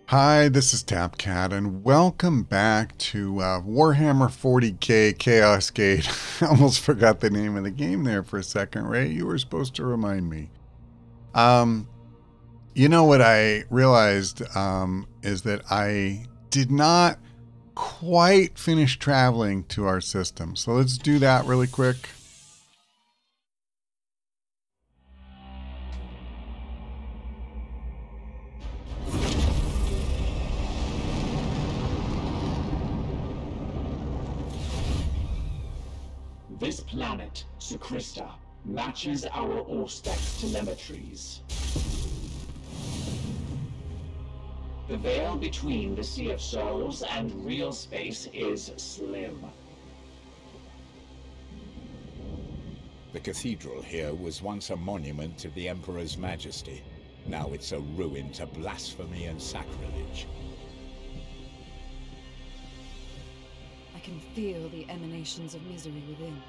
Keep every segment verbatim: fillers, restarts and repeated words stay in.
Hi, this is TapCat, and welcome back to uh, Warhammer forty K Chaos Gate. I almost forgot the name of the game there for a second, Ray. You were supposed to remind me. Um, you know what I realized um, is that I did not quite finish traveling to our system. So let's do that really quick. This planet, Sucrista, matches our Auspex telemetries. The veil between the Sea of Souls and real space is slim. The cathedral here was once a monument to the Emperor's majesty. Now it's a ruin to blasphemy and sacrilege. I can feel the emanations of misery within.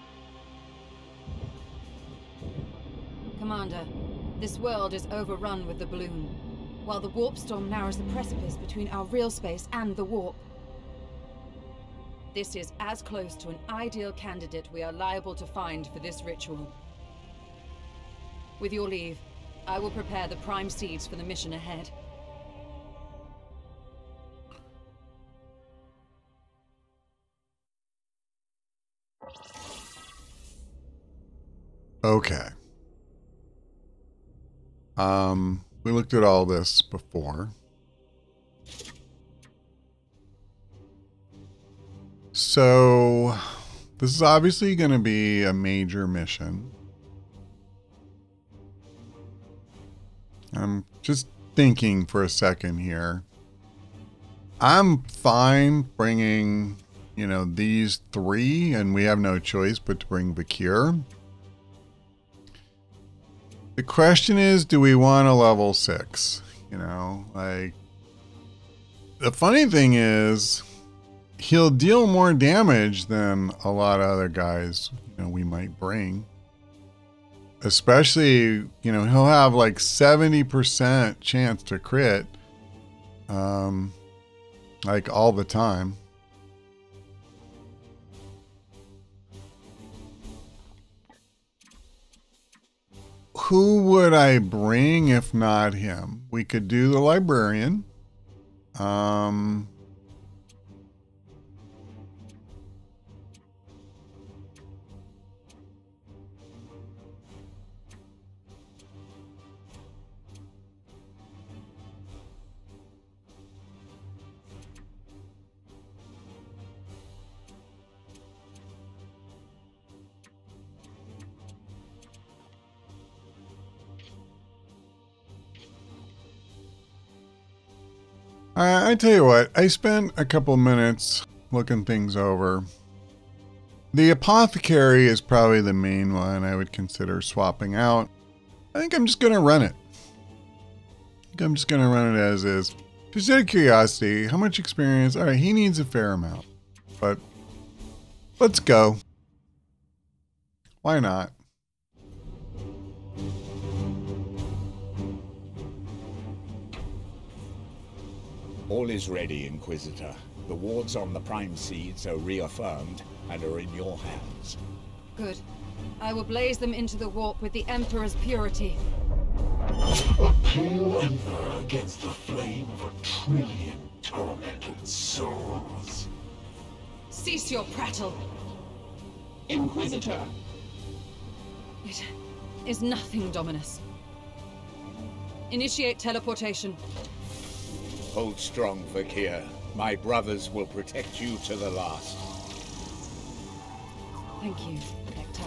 Commander, this world is overrun with the bloom, while the warp storm narrows the precipice between our real space and the warp. This is as close to an ideal candidate we are liable to find for this ritual. With your leave, I will prepare the prime seeds for the mission ahead. Okay. Um, we looked at all this before. So, this is obviously going to be a major mission. I'm just thinking for a second here. I'm fine bringing, you know, these three, and we have no choice but to bring Vakir. The question is, do we want a level six? You know, like, the funny thing is, he'll deal more damage than a lot of other guys, you know, we might bring. Especially, you know, he'll have like seventy percent chance to crit, um, like all the time. Who would I bring if not him? We could do the librarian. Um, I, I tell you what, I spent a couple minutes looking things over. The apothecary is probably the main one I would consider swapping out. I think I'm just going to run it. I think I'm just going to run it as is. Just out of curiosity, how much experience? All right, he needs a fair amount, but let's go. Why not? All is ready, Inquisitor. The wards on the prime seeds are reaffirmed and are in your hands. Good. I will blaze them into the warp with the Emperor's purity. A pale emperor against the flame of a trillion tormented souls. Cease your prattle! Inquisitor! It is nothing, Dominus. Initiate teleportation. Hold strong, Vakir. My brothers will protect you to the last. Thank you, Hector.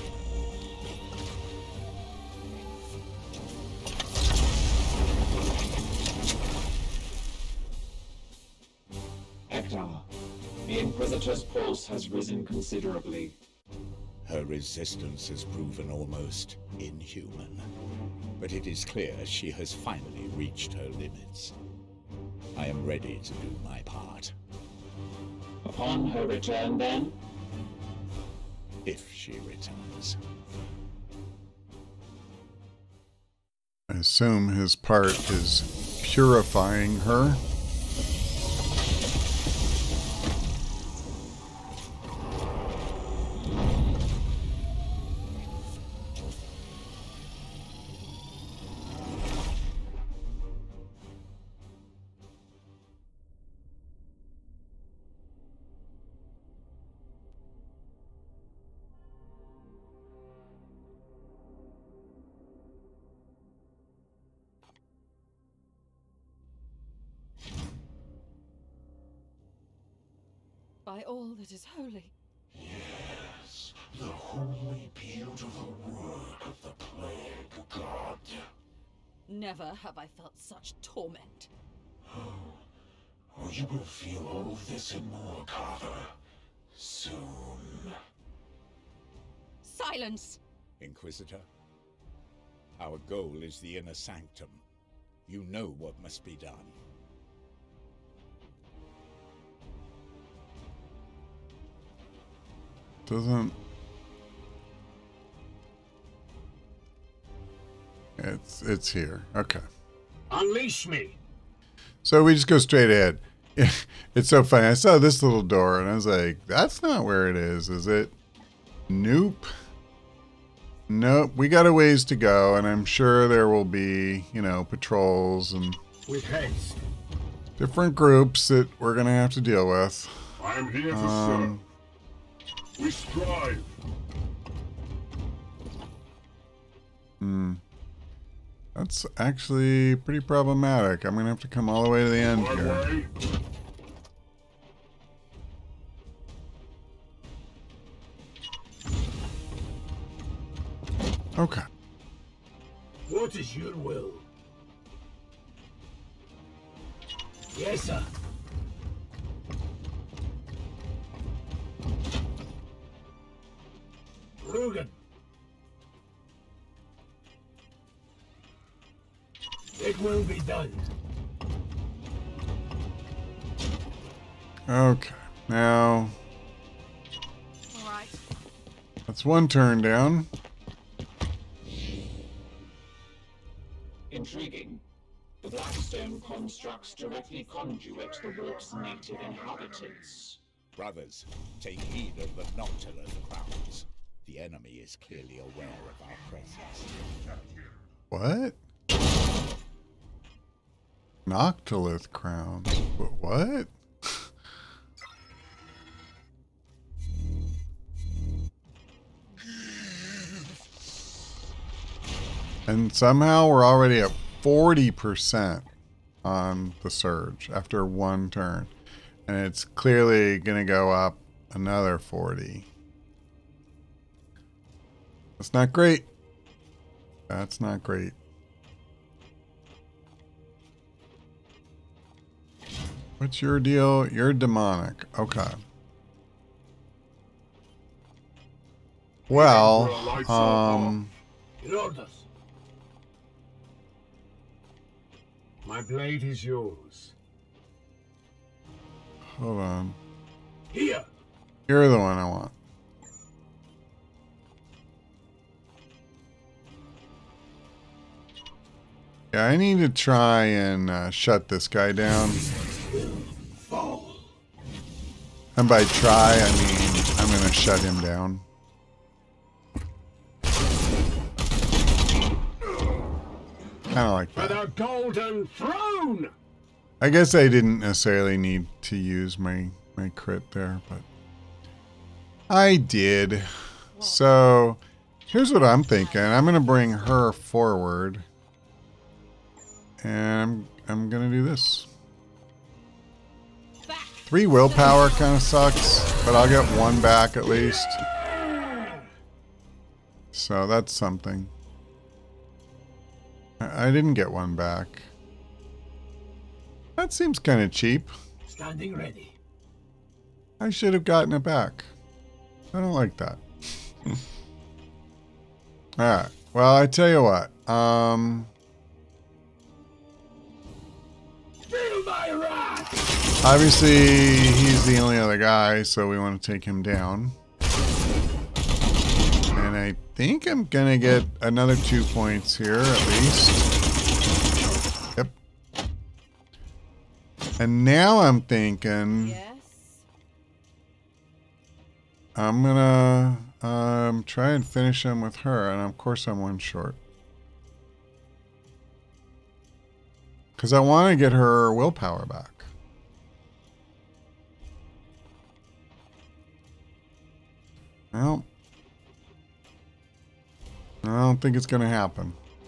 Hector, the Inquisitor's pulse has risen considerably. Her resistance has proven almost inhuman. But it is clear she has finally reached her limits. I am ready to do my part. Upon her return, then? If she returns. I assume his part is purifying her. By all that is holy. Yes, the holy beautiful work of the plague god. Never have I felt such torment. Oh, you will feel all of this and more, Carver. Soon. Silence! Inquisitor, our goal is the inner sanctum. You know what must be done. Doesn't... It's, it's here. Okay. Unleash me! So we just go straight ahead. It's so funny. I saw this little door and I was like, that's not where it is, is it? Nope. Nope. We got a ways to go, and I'm sure there will be, you know, patrols and With haste. different groups that we're going to have to deal with. I am here to Um, serve. We strive. Hmm. That's actually pretty problematic. I'm going to have to come all the way to the end My here. way. Okay. What is your will? Yes, sir. Rugen. It will be done. Okay. Now, All right. that's one turn down. Intriguing. The Blackstone constructs directly conduit the warp's native inhabitants. Brothers, take heed of the Noctilus crowns. The enemy is clearly aware of our presence. What? Noctilith crowns. Wh- What? And somehow we're already at forty percent on the surge after one turn. And it's clearly going to go up another forty. That's not great. That's not great. What's your deal? You're demonic. Okay. Well, um... In orders. My blade is yours. hold on. Here. You're the one I want. Yeah, I need to try and uh, shut this guy down. And by try, I mean I'm going to shut him down. Kind of like For that. the golden throne. I guess I didn't necessarily need to use my, my crit there, but I did. So here's what I'm thinking. I'm going to bring her forward. And I'm, I'm going to do this. Three willpower kind of sucks, but I'll get one back at least. So that's something. I, I didn't get one back. That seems kind of cheap. Standing ready. I should have gotten it back. I don't like that. Alright. Well, I tell you what. Um... Feel my wrath. Obviously, he's the only other guy, so we want to take him down. And I think I'm going to get another two points here, at least. And now I'm thinking Yes. I'm gonna um, try and finish him with her, and of course I'm one short. Because I want to get her willpower back. Well, I don't think it's going to happen.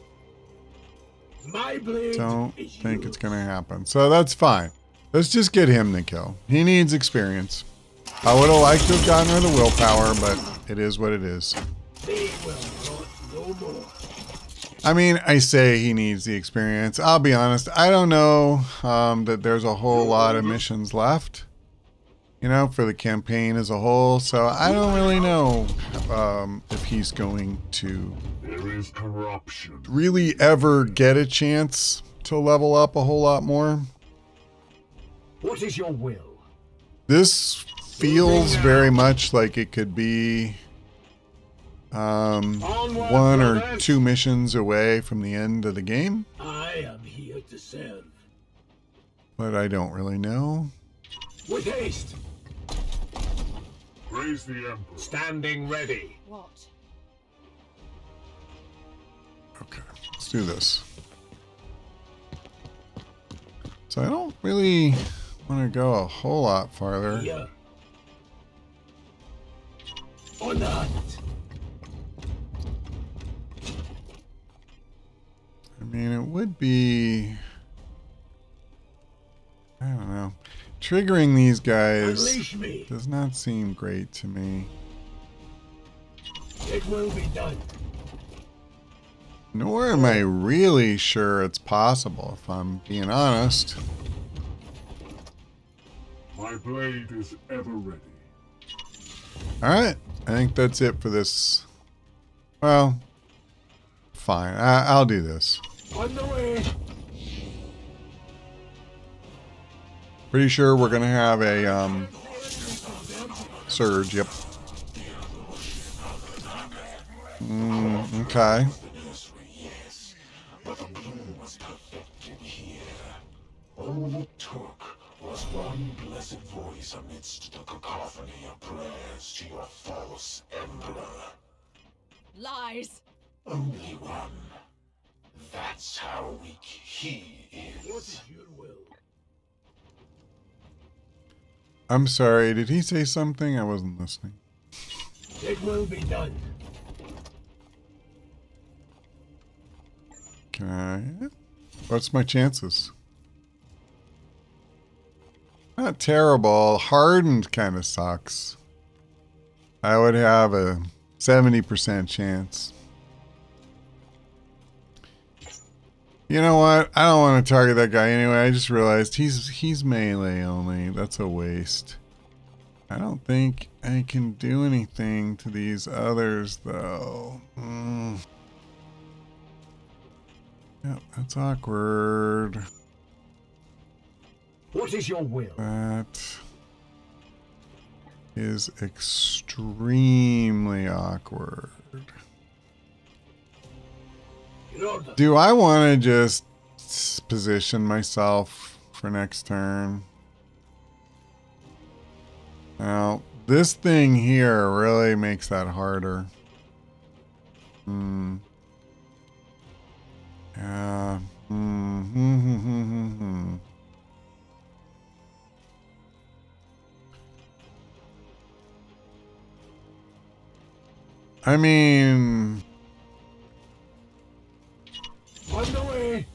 My blade Don't is think yours. it's going to happen. So that's fine. Let's just get him the kill. He needs experience. I would have liked to have gotten her the willpower, but it is what it is. They will want no more. I mean, I say he needs the experience. I'll be honest. I don't know um, that there's a whole lot of missions left, you know, for the campaign as a whole. So I don't really know um, if he's going to There is corruption. really ever get a chance to level up a whole lot more. What is your will? This feels very much like it could be um, Onward, one or brothers. two missions away from the end of the game, I am here to serve. but I don't really know. With haste. Praise the Emperor. Standing ready. What? Okay, let's do this. So I don't really want to go a whole lot farther. Here. On the hunt. I mean, it would be... I don't know. Triggering these guys Unleash me. does not seem great to me. It will be done. Nor am I really sure it's possible, if I'm being honest. My blade is ever ready. Alright, I think that's it for this. Well, fine. I I'll do this. On the way. Pretty sure we're going to have a um, surge, yep. Mm, okay. But the bloom was perfected here. All it took was one blessed voice amidst the cacophony of prayers to your false emperor. Lies! Only one. That's how weak he What is. is your will? I'm sorry, did he say something? I wasn't listening. It will be done. Can I? What's my chances? Not terrible. Hardened kind of sucks. I would have a seventy percent chance. You know what? I don't want to target that guy anyway. I just realized he's he's melee only. That's a waste. I don't think I can do anything to these others though. Mm. Yep, that's awkward. What is your will? That is extremely awkward. In order. Do I want to just s- position myself for next turn? Now, this thing here really makes that harder. Hmm. Yeah. Hmm. Hmm. Hmm. Hmm. Hmm. I mean, On the way.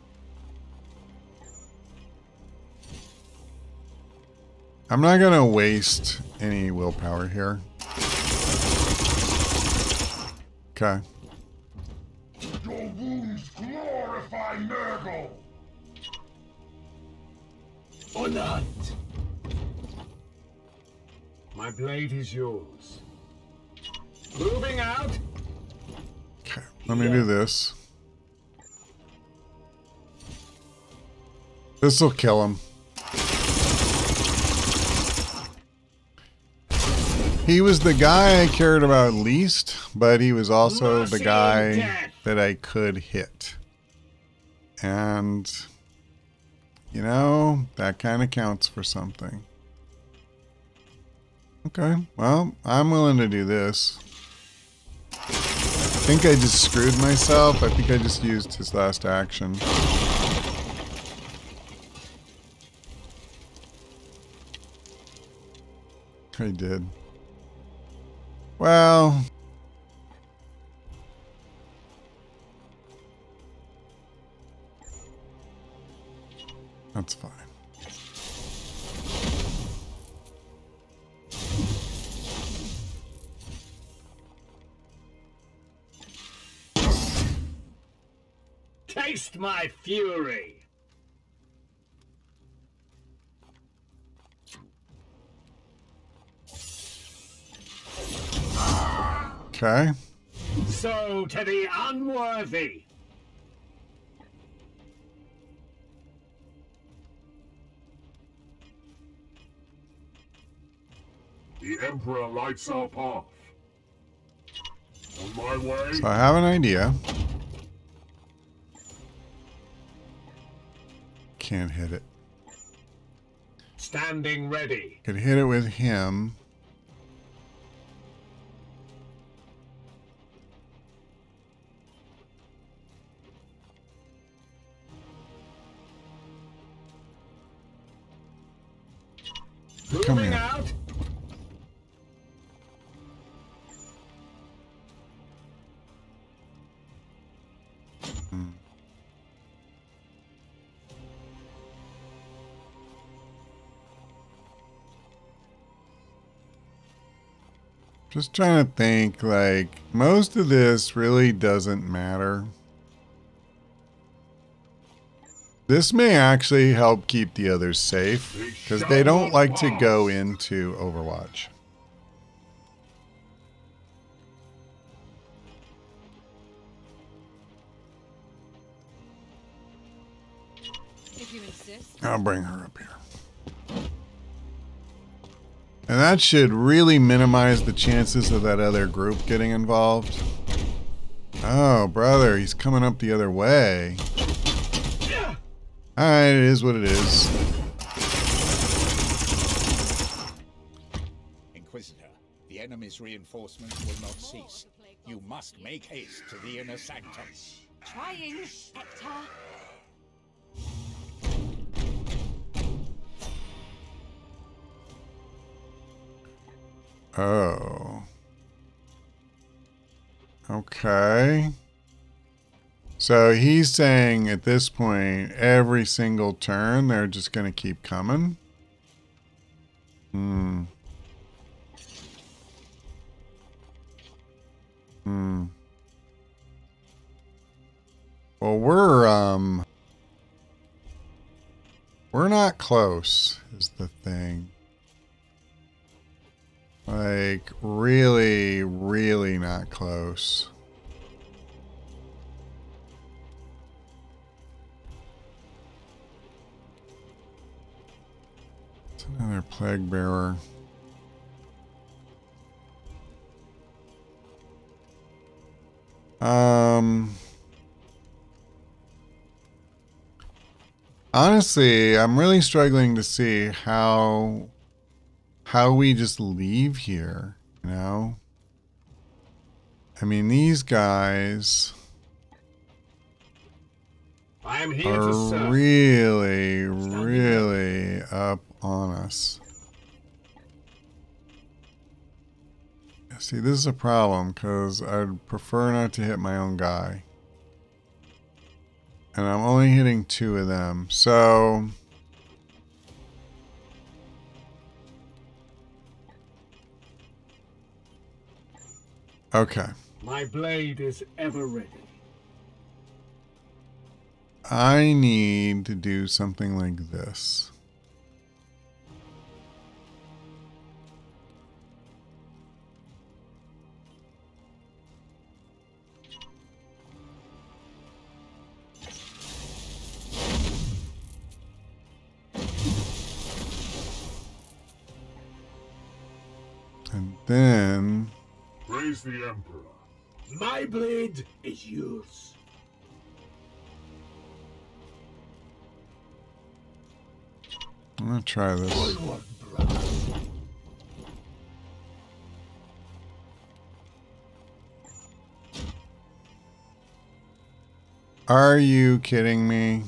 I'm not going to waste any willpower here. Okay. Your wounds glorify Nurgle. On the hunt. My blade is yours. Moving out. Okay. Let me do this. This will kill him. He was the guy I cared about least, but he was also the guy that I could hit. And You know, that kind of counts for something. Okay, well, I'm willing to do this. I think I just screwed myself. I think I just used his last action. I did. Well... that's fine. Taste my fury! Okay. So to the unworthy! The Emperor lights our path. On my way. So I have an idea. Can't hit it. Standing ready. Could hit it with him. Come Moving here. out. Hmm. Just trying to think, like, most of this really doesn't matter. This may actually help keep the others safe, because they don't like to go into Overwatch. If you insist. I'll bring her up here. And that should really minimize the chances of that other group getting involved. Oh, brother, he's coming up the other way. Alright, it is what it is. Inquisitor, the enemy's reinforcements will not cease. You must make haste to the inner sanctum. Trying, Hector. Oh. Okay. So he's saying at this point, every single turn, they're just going to keep coming. Hmm. Hmm. Well, we're, um... we're not close, is the thing. Like, really, really not close. It's another plague bearer. Um... Honestly, I'm really struggling to see how... how we just leave here, you know? I mean, these guys I am here to are serve. really, really up on us. See, this is a problem, because I'd prefer not to hit my own guy. And I'm only hitting two of them, so... okay. My blade is ever ready. I need to do something like this. And then... Praise the Emperor. My blade is yours. I'm gonna try this. Are you kidding me?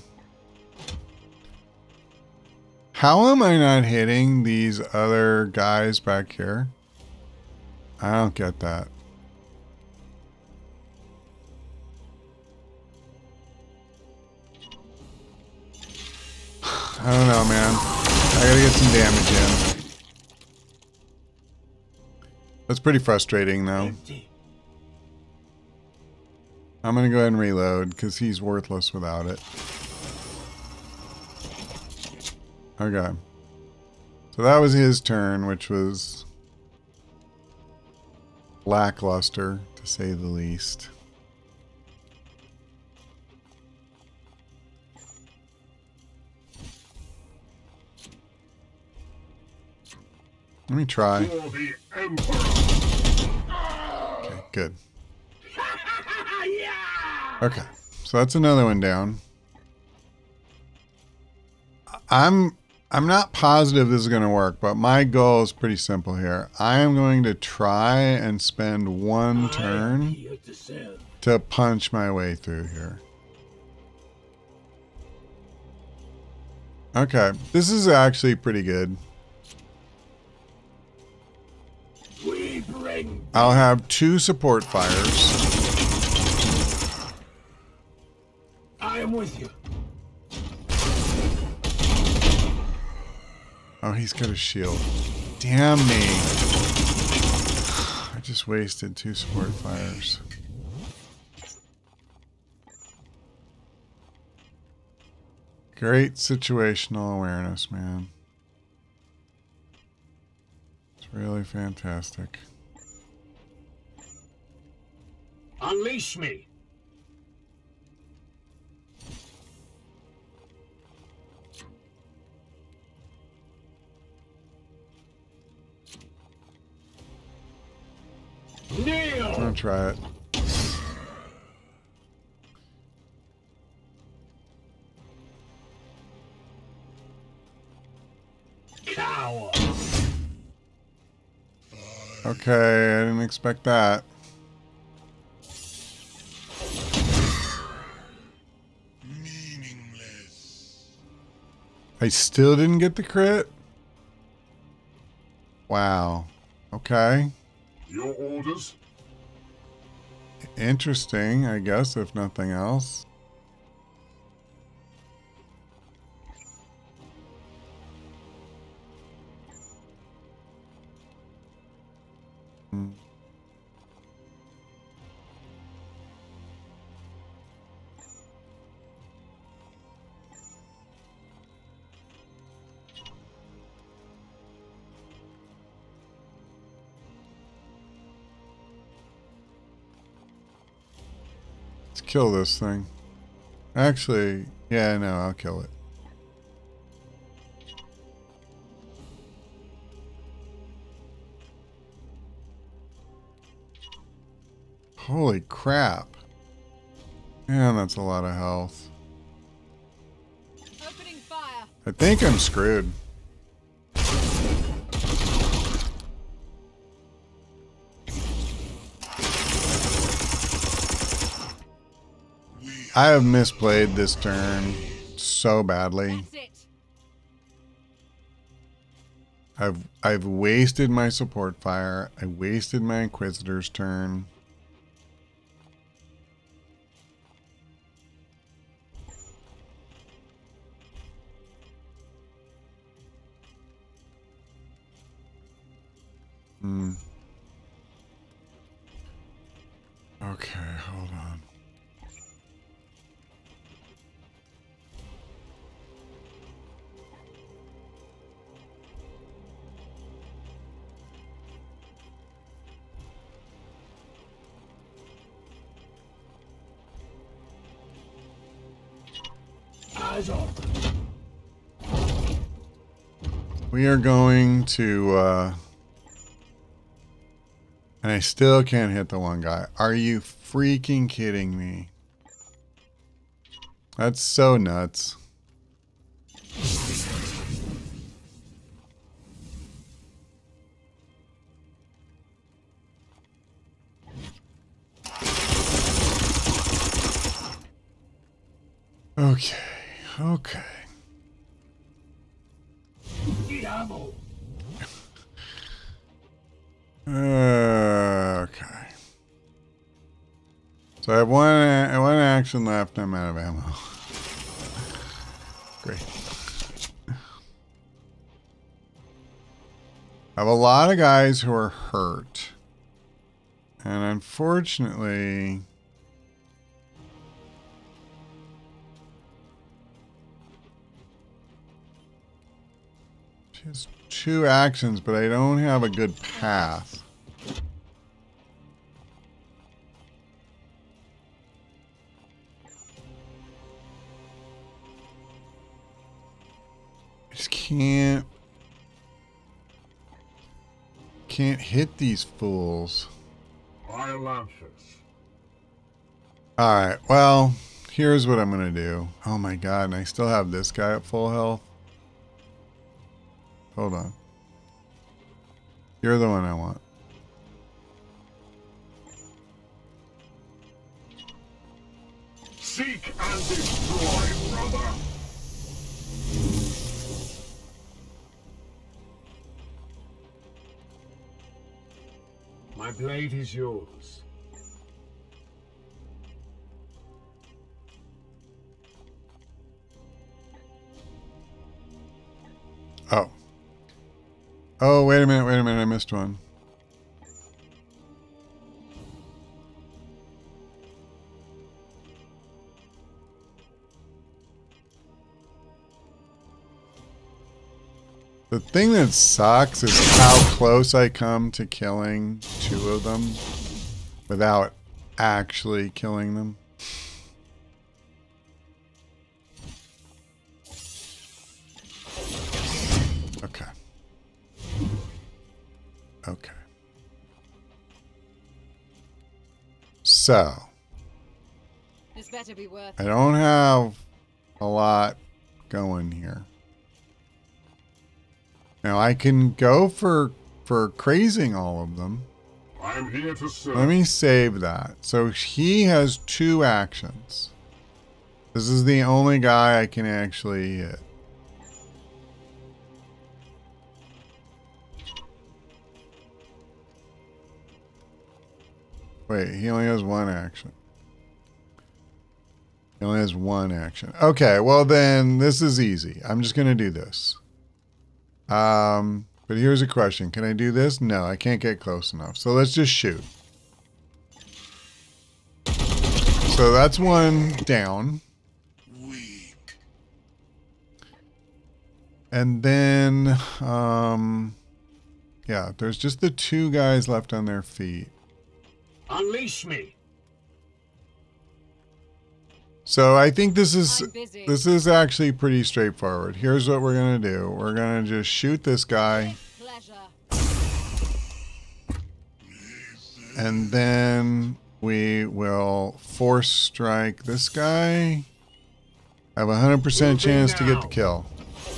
How am I not hitting these other guys back here? I don't get that. I don't know, man. I gotta get some damage in. That's pretty frustrating, though. I'm gonna go ahead and reload, because he's worthless without it. Okay. So that was his turn, which was lackluster, to say the least. Let me try. Okay, good. Okay, so that's another one down. I'm I'm not positive this is going to work, but my goal is pretty simple here. I am going to try and spend one turn to punch my way through here. Okay, this is actually pretty good. I'll have two support fires. I am with you. Oh, he's got a shield. Damn me. I just wasted two support fires. Great situational awareness, man. It's really fantastic. Unleash me. Kneel. I'm gonna try it. Cower. Okay, I didn't expect that. I still didn't get the crit? Wow. Okay. Your orders? Interesting, I guess, if nothing else. Hmm. Let's kill this thing. Actually, yeah, no, I'll kill it. Holy crap. Man, that's a lot of health. Opening fire. I think I'm screwed. I have misplayed this turn so badly. That's it. I've I've wasted my support fire. I wasted my Inquisitor's turn. Hmm. Okay, hold on. Eyes open. We are going to, uh, and I still can't hit the one guy. Are you freaking kidding me? That's so nuts. Okay. Okay. Need ammo. Okay. So I have one one action left. I'm out of ammo. Great. I have a lot of guys who are hurt. And unfortunately, just two actions, but I don't have a good path. I just can't can't hit these fools. Alright, well, here's what I'm gonna do. Oh my god, and I still have this guy at full health. Hold on. You're the one I want. Seek and destroy, brother! My blade is yours. Oh. Oh, wait a minute, wait a minute, I missed one. The thing that sucks is how close I come to killing two of them without actually killing them. Okay. Okay. So, This better be worth I it. don't have a lot going here. Now I can go for for crazing all of them. I'm here to serve. Let me save that. So he has two actions. This is the only guy I can actually hit. Wait, he only has one action. He only has one action. Okay, well then this is easy. I'm just going to do this. Um, but here's a question. Can I do this? No, I can't get close enough. So let's just shoot. So that's one down. Weak. And then, um, yeah, there's just the two guys left on their feet. Unleash me. So I think this is I'm busy. this is actually pretty straightforward. Here's what we're gonna do. We're gonna just shoot this guy, Pleasure. and then we will force strike this guy. I have a hundred percent chance to get the kill.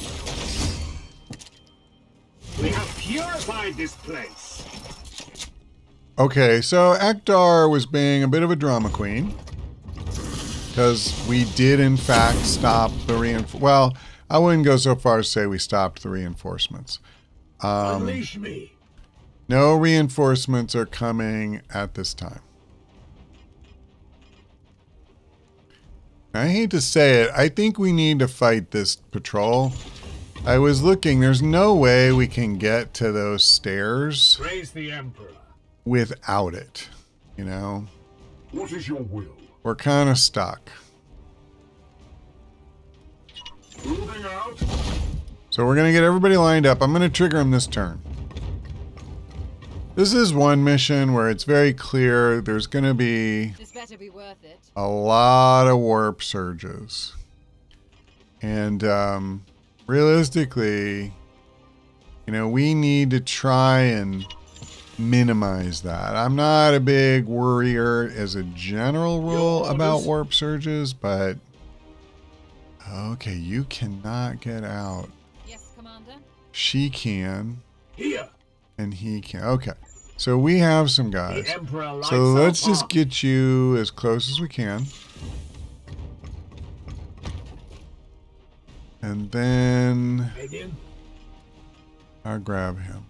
We have purified this place. Okay, so Ektar was being a bit of a drama queen. Because we did, in fact, stop the reinforcements. Well, I wouldn't go so far as to say we stopped the reinforcements. Um, Unleash me. no reinforcements are coming at this time. I hate to say it. I think we need to fight this patrol. I was looking. There's no way we can get to those stairs Praise the Emperor. without it. You know? What is your will? We're kind of stuck. Moving out? So we're going to get everybody lined up. I'm going to trigger them this turn. This is one mission where it's very clear there's going to be This better be worth it. a lot of warp surges. And um, realistically, you know, we need to try and minimize that. I'm not a big worrier as a general rule about warp surges, but okay, you cannot get out. Yes, Commander. She can, Here. and he can. Okay, so we have some guys. The Emperor lights So let's our just path. get you as close as we can. And then Again. I'll grab him.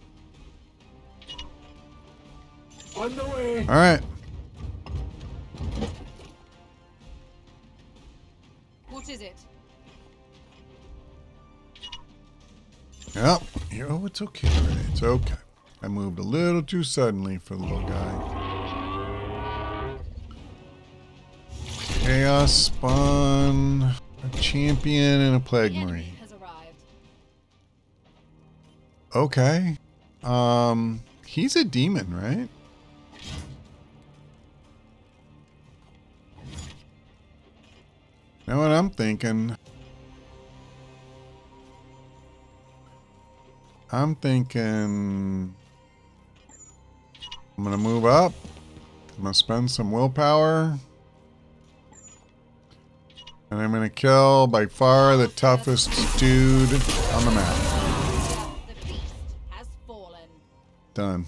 On the way. All right. What is it? Yep. Oh, it's okay, Renee. It's okay. I moved a little too suddenly for the little guy. Chaos spawn, a champion, and a plague The enemy marine. has arrived. Okay. Um, he's a demon, right? You know what I'm thinking? I'm thinking I'm gonna move up. I'm gonna spend some willpower. And I'm gonna kill by far the toughest dude on the map. The beast has fallen. Done.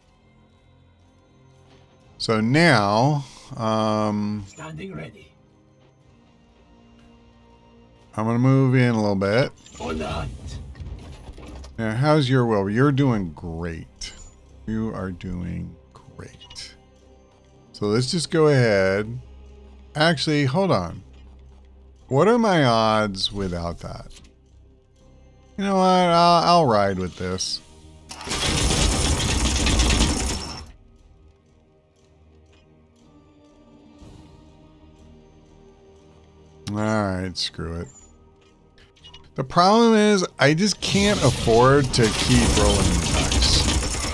So now, um, Standing ready. I'm gonna move in a little bit. On the hunt. Now, how's your will? You're doing great. You are doing great. So let's just go ahead. Actually, hold on. What are my odds without that? You know what? I'll, I'll ride with this. Alright, screw it. The problem is, I just can't afford to keep rolling the dice.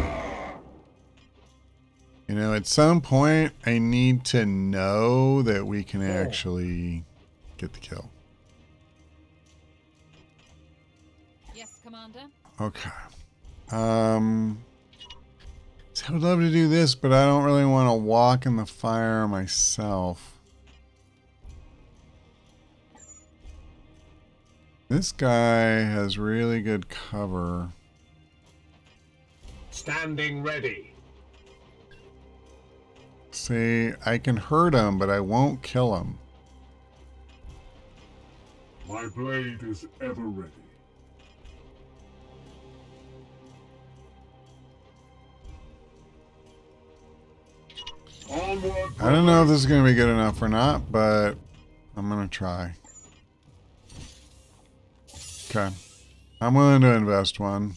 You know, at some point, I need to know that we can actually get the kill. Yes, Commander. Okay. Um, so I would love to do this, but I don't really want to walk in the fire myself. This guy has really good cover. Standing ready. See, I can hurt him, but I won't kill him. My blade is ever ready. Onward, I don't know if this is going to be good enough or not, but I'm going to try. Okay. I'm willing to invest one.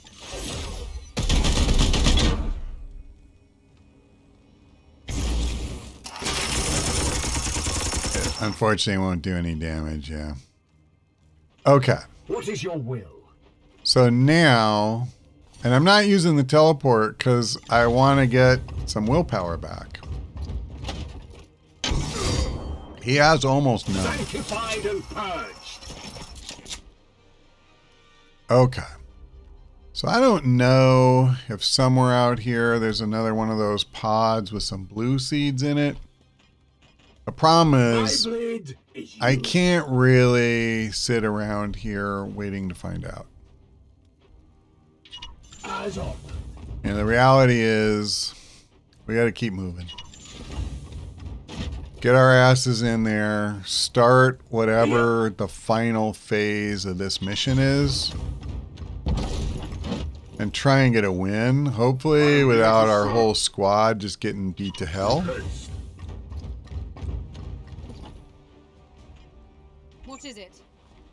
It unfortunately won't do any damage, yeah. Okay. What is your will? So now, and I'm not using the teleport because I want to get some willpower back. He has almost none. Sanctified and purged. Okay. So I don't know if somewhere out here there's another one of those pods with some blue seeds in it. The problem is, My blade is I yours. can't really sit around here waiting to find out. Eyes on. And the reality is, we got to keep moving. Get our asses in there, start whatever the final phase of this mission is, and try and get a win, hopefully without our whole squad just getting beat to hell. Haste. What is it?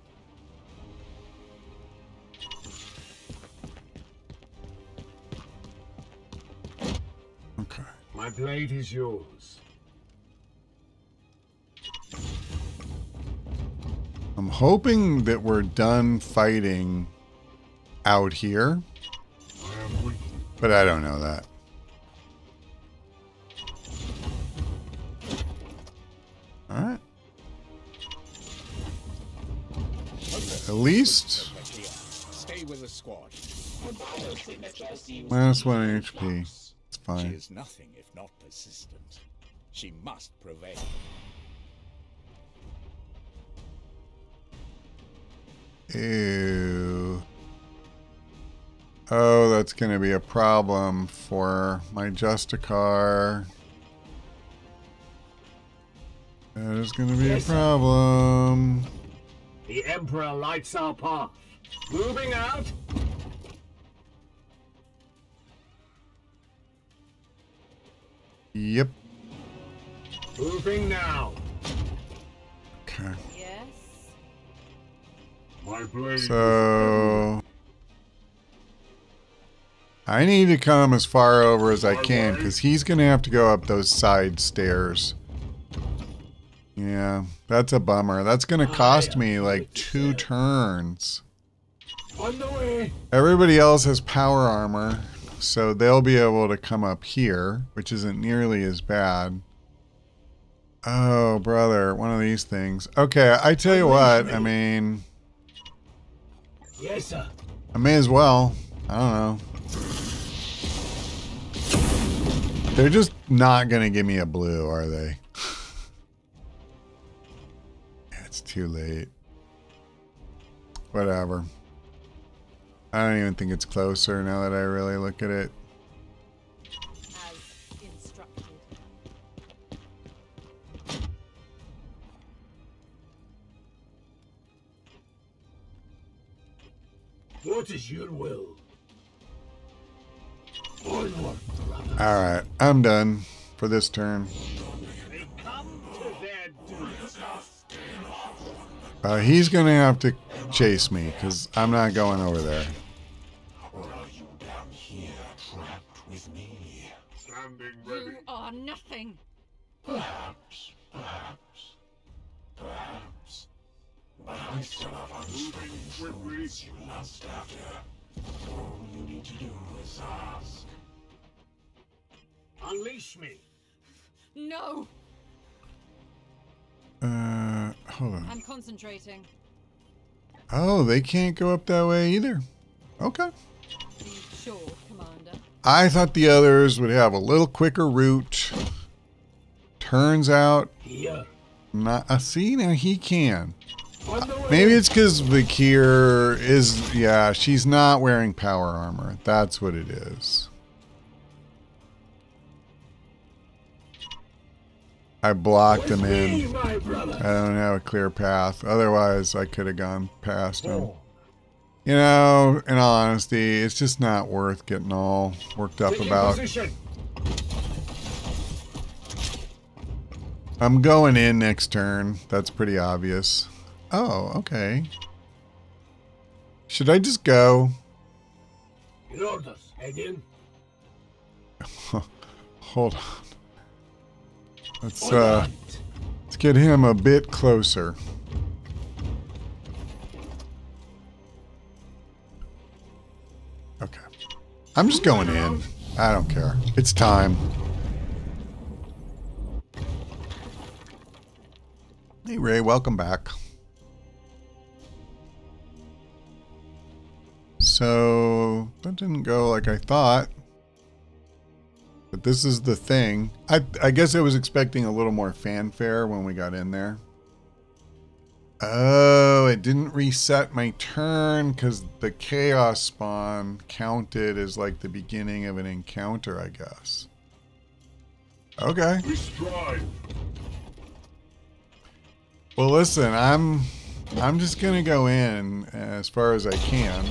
Okay. My blade is yours. I'm hoping that we're done fighting out here, I am with you. but I don't know that. All right. At least Stay with the squad. The biosignature seems minus to be one in H P. flux. It's She fine. is nothing if not persistent. She must prevail. Ew. Oh, that's going to be a problem for my Justicar. That is going to be a Yes, sir. problem. The Emperor lights our path. Moving out. Yep. Moving now. Okay. Yes. My blade. So I need to come as far over as I can because he's going to have to go up those side stairs. Yeah, that's a bummer. That's going to cost me like two turns. On the way. Everybody else has power armor, so they'll be able to come up here, which isn't nearly as bad. Oh, brother, one of these things. Okay, I tell you what, I mean, Yes, sir. I may as well. I don't know. They're just not going to give me a blue, are they? It's too late. Whatever. I don't even think it's closer now that I really look at it. As instructed. What is your will? Onward, brother. Alright, I'm done for this turn. They come to their doom. Uh, he's going to have to chase me because I'm not going over there. Or are you down here trapped with me? Standing ready. You are nothing. Perhaps, perhaps, perhaps. But I still have unspoken truths you lust after. All you need to do is ask. Unleash me. No. Uh, hold on. I'm concentrating. Oh, they can't go up that way either. Okay. Be sure, Commander. I thought the others would have a little quicker route. Turns out, Here. not. Uh, see, now he can. On the way. Maybe it's because Vakir is, yeah, she's not wearing power armor. That's what it is. I blocked him With me, in. my brother. I don't have a clear path. Otherwise, I could have gone past him. You know, in all honesty, it's just not worth getting all worked up Taking about. position. I'm going in next turn. That's pretty obvious. Oh, okay. Should I just go? Your orders. Head in. Hold on. Let's uh let's get him a bit closer. Okay. I'm just going in. I don't care. It's time. Hey Ray, welcome back. So that didn't go like I thought. But this is the thing. I, I guess I was expecting a little more fanfare when we got in there. Oh, it didn't reset my turn because the chaos spawn counted as like the beginning of an encounter, I guess. Okay. We strive. Well, listen, I'm I'm just gonna go in as far as I can,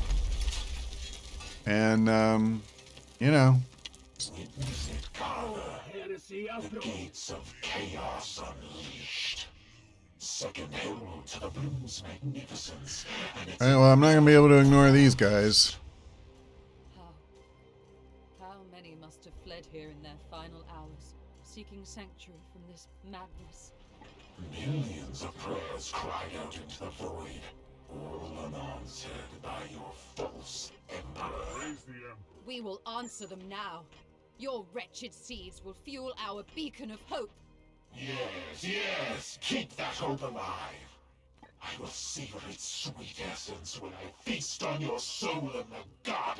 and um, you know. Witness it, Kaldor. Heresy The after all. gates of chaos unleashed. Second herald to the blue's magnificence. And its Alright, well, I'm not gonna be able to ignore these guys. How? How many must have fled here in their final hours, seeking sanctuary from this madness? millions of prayers cried out into the void, all unanswered by your false emperor. Praise the Emperor. We will answer them now. Your wretched seeds will fuel our beacon of hope. Yes, yes, keep that hope alive. I will savor its sweet essence when I feast on your soul in the garden.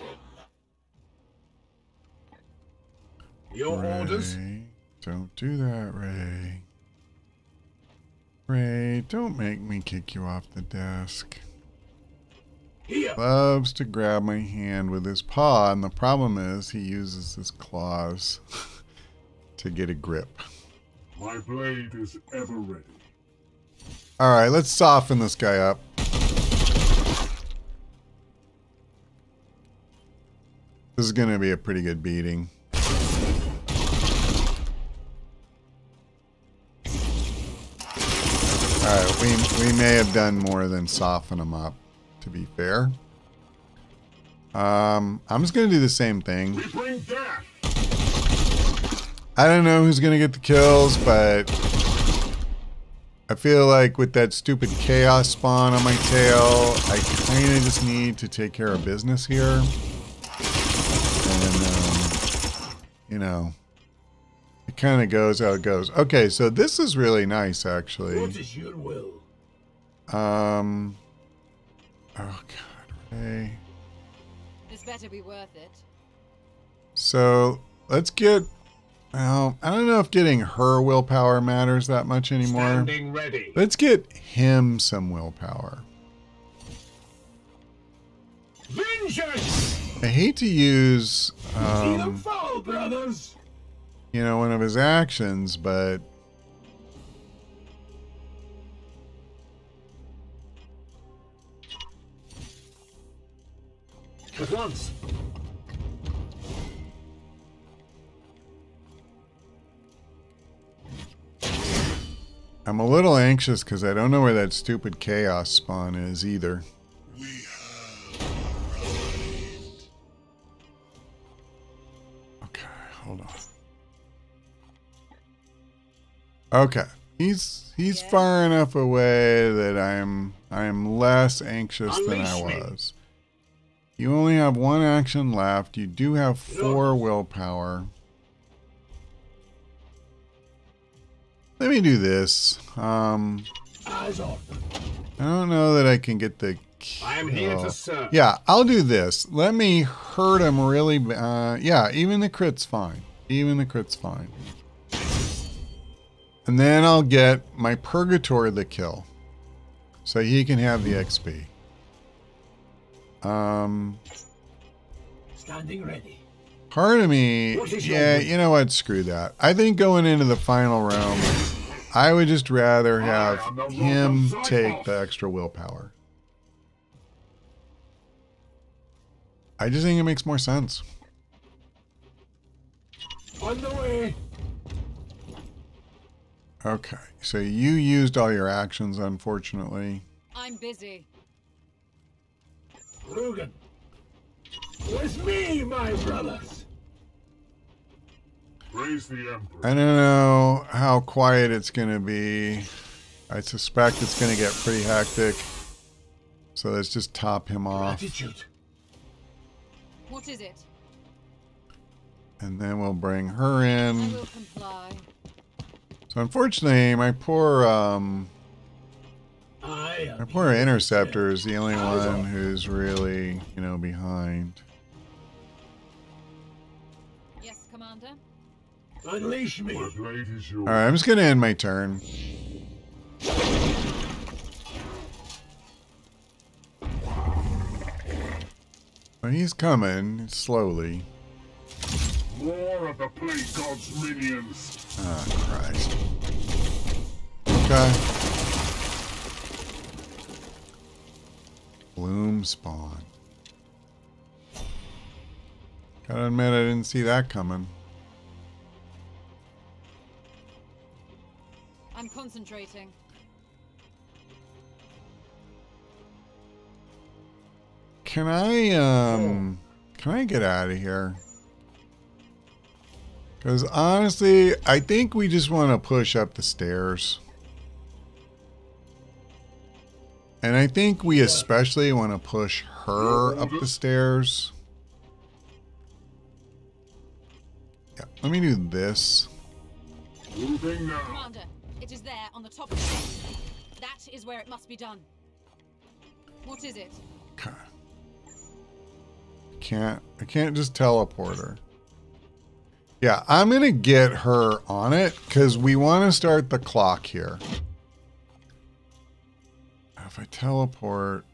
Your orders. Ray, don't do that, Ray. Ray, don't make me kick you off the desk. Here. Loves to grab my hand with his paw, and the problem is he uses his claws to get a grip. My blade is ever ready. Alright, let's soften this guy up. This is going to be a pretty good beating. Alright, we, we may have done more than soften him up, to be fair. Um, I'm just going to do the same thing. We bring death. I don't know who's going to get the kills, but I feel like with that stupid chaos spawn on my tail, I kind of just need to take care of business here. And, um, you know, it kind of goes how it goes. Okay, so this is really nice, actually. What is your will? Um, oh, God, Ray. This better be worth it. So, let's get... Well, I don't know if getting her willpower matters that much anymore. Standing ready. Let's get him some willpower. Vengeance! I hate to use, See them um, fall, brothers. you know, one of his actions, but... At once. I'm a little anxious because I don't know where that stupid chaos spawn is either. We have arrived. Okay, hold on. Okay, he's he's Yeah. far enough away that I'm I'm less anxious than I Unleash me. was. You only have one action left. You do have four willpower. Let me do this. Um, Eyes off. I don't know that I can get the kill. I am here to serve. Yeah, I'll do this. Let me hurt him really. Uh, yeah, even the crit's fine. Even the crit's fine. And then I'll get my purgatory the kill, so he can have the X P. Um, Standing ready. part of me, What is your yeah, will? you know what? Screw that. I think going into the final room, I would just rather have I am the him Lord of take Zygoth. the extra willpower. I just think it makes more sense. On the way. Okay, so you used all your actions, unfortunately. I'm busy. Rugen. With me, my brothers. Praise the Emperor. I don't know how quiet it's going to be. I suspect it's going to get pretty hectic. So let's just top him off. Gratitude. What is it? And then we'll bring her I in. will comply. So unfortunately, my poor, um, I am my poor here to interceptor serve. is the only one who's really, you know, behind. Yes, Commander. Unleash me. My blade is yours. All right, I'm just going to end my turn. Well, he's coming slowly. More of the Plague God's minions. Oh, Christ. Okay. Bloom spawn. Gotta admit, I didn't see that coming. I'm concentrating. Can I, um... Can I get out of here? Because honestly, I think we just want to push up the stairs. And I think we especially want to push her up the stairs. Yeah, let me do this. Moving now. Commander, it is there on the top of the stairs. That is where it must be done. What is it? Okay. Can't, I can't just teleport her. Yeah, I'm going to get her on it because we want to start the clock here. If I teleport...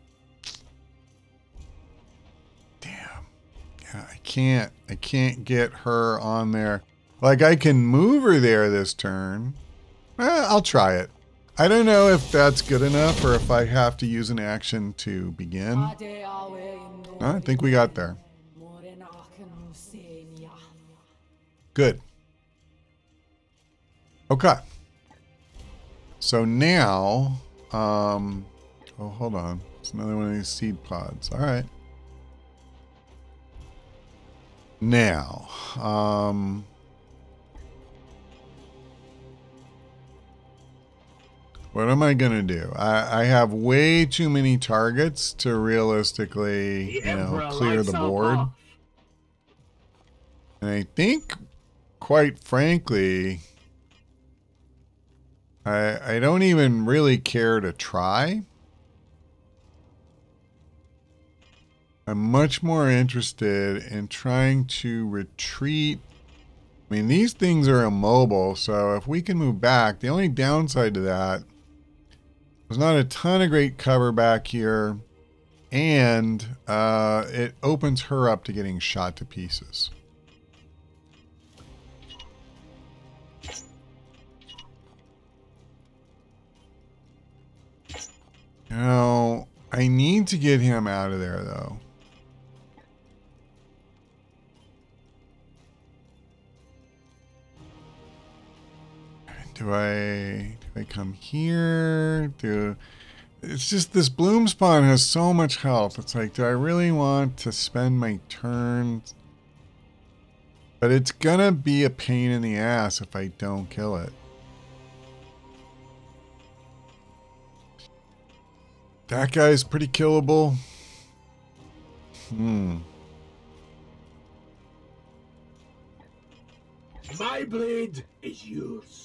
Damn. Yeah, I can't, I can't get her on there. Like, I can move her there this turn. Eh, I'll try it. I don't know if that's good enough or if I have to use an action to begin. I think we got there. Good. Okay. So now, um, oh, hold on. It's another one of these seed pods. All right. Now, um, what am I going to do? I, I have way too many targets to realistically, you know, clear the board. And I think, quite frankly, I, I don't even really care to try. I'm much more interested in trying to retreat. I mean, these things are immobile, so if we can move back, the only downside to that, there's not a ton of great cover back here, and uh, it opens her up to getting shot to pieces. Now, I need to get him out of there, though. Do I, do I come here? Do, it's just this bloom spawn has so much health. It's like, do I really want to spend my turn? But it's gonna be a pain in the ass if I don't kill it. That guy's pretty killable. Hmm. My blade is yours.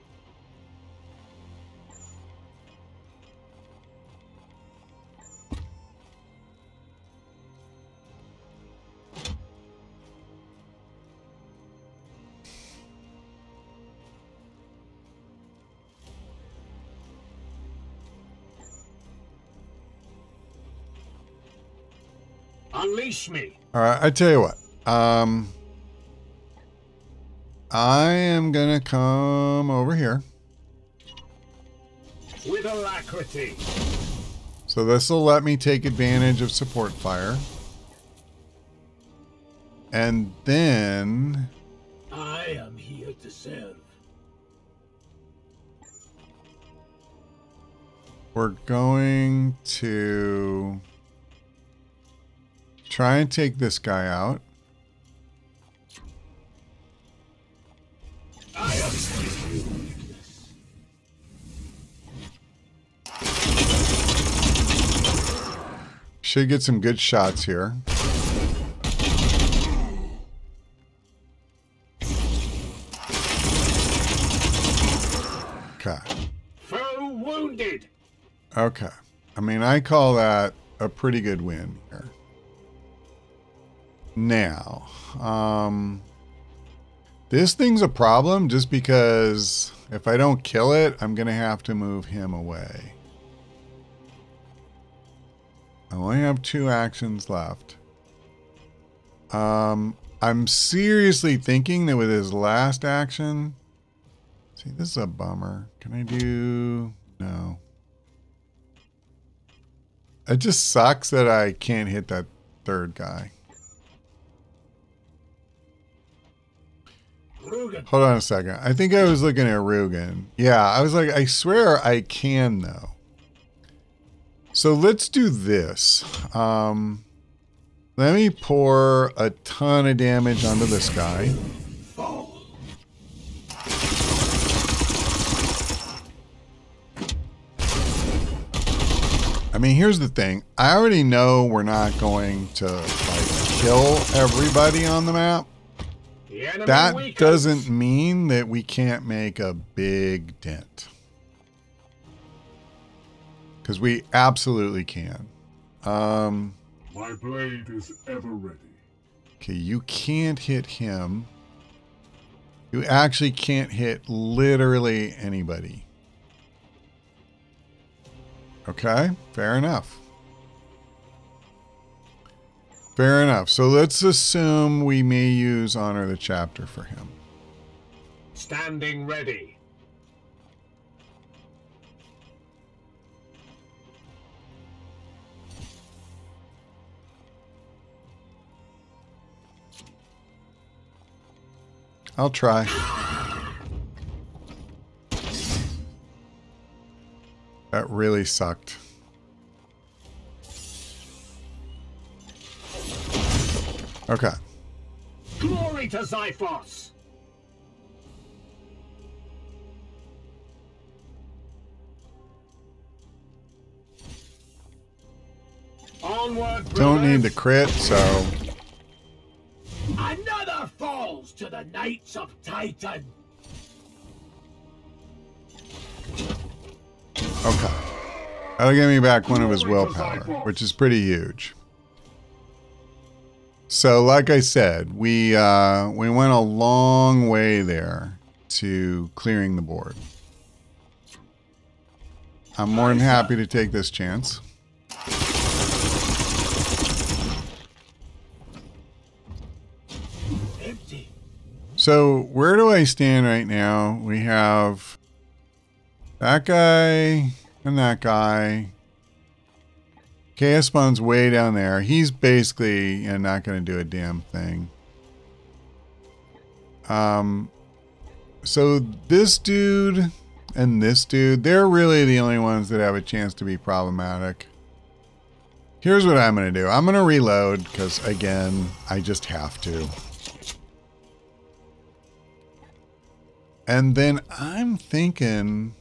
Unleash me. All right, I tell you what. Um, I am gonna come over here. With alacrity. So this will let me take advantage of support fire. And then I am here to serve. we're going to try and take this guy out. I am Should get some good shots here. Okay. foe wounded. Okay. I mean, I call that a pretty good win here. Now, um, this thing's a problem just because if I don't kill it, I'm going to have to move him away. I only have two actions left. Um, I'm seriously thinking that with his last action... See, this is a bummer. Can I do... No. It just sucks that I can't hit that third guy. Rugen. Hold on a second. I think I was looking at Rugen. Yeah, I was like, I swear I can, though. So let's do this. Um, let me pour a ton of damage onto this guy. I mean, here's the thing. I already know we're not going to like kill everybody on the map. The enemy That weakens. doesn't mean that we can't make a big dent. Because we absolutely can. Um, My blade is ever ready. okay, you can't hit him. You actually can't hit literally anybody. Okay, fair enough. Fair enough. So let's assume we may use Honor the Chapter for him. Standing ready. I'll try. That really sucked. Okay. Glory to Zyphos! Onward, Don't need brothers. to crit, so... Another falls to the Knights of Titan. Okay. That'll get me back one of his willpower, which is pretty huge. So, like I said, we uh, we went a long way there to clearing the board. I'm more than happy to take this chance. Empty. So, where do I stand right now? We have that guy and that guy. Chaos Spawn's way down there. He's basically you know, not going to do a damn thing. Um, so this dude and this dude, they're really the only ones that have a chance to be problematic. Here's what I'm going to do. I'm going to reload because, again, I just have to. And then I'm thinking...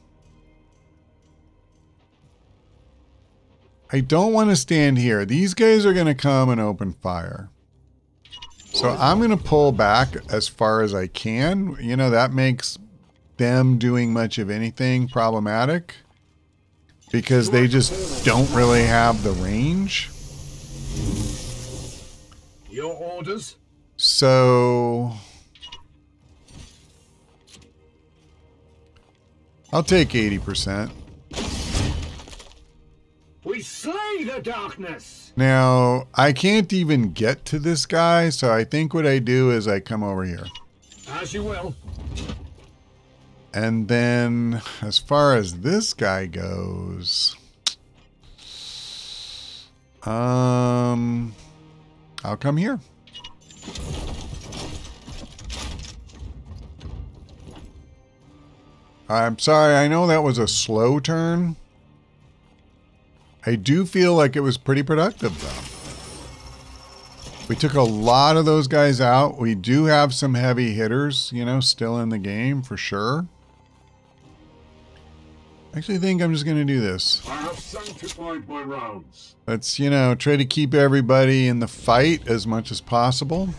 I don't want to stand here. These guys are going to come and open fire. So I'm going to pull back as far as I can. You know, that makes them doing much of anything problematic. Because they just don't really have the range. Your orders? So... I'll take eighty percent. We slay the darkness! Now, I can't even get to this guy, so I think what I do is I come over here. As you will. And then, as far as this guy goes... Um... I'll come here. I'm sorry, I know that was a slow turn. I do feel like it was pretty productive, though. We took a lot of those guys out. We do have some heavy hitters, you know, still in the game, for sure. I actually think I'm just going to do this. I have sanctified my rounds. Let's, you know, try to keep everybody in the fight as much as possible.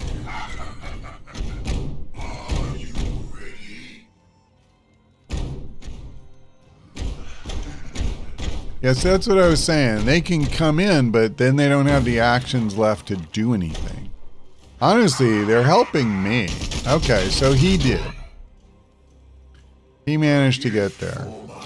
Are you ready? Yes, that's what I was saying. They can come in, but then they don't have the actions left to do anything. Honestly, they're helping me. Okay, so he did. He managed to get there.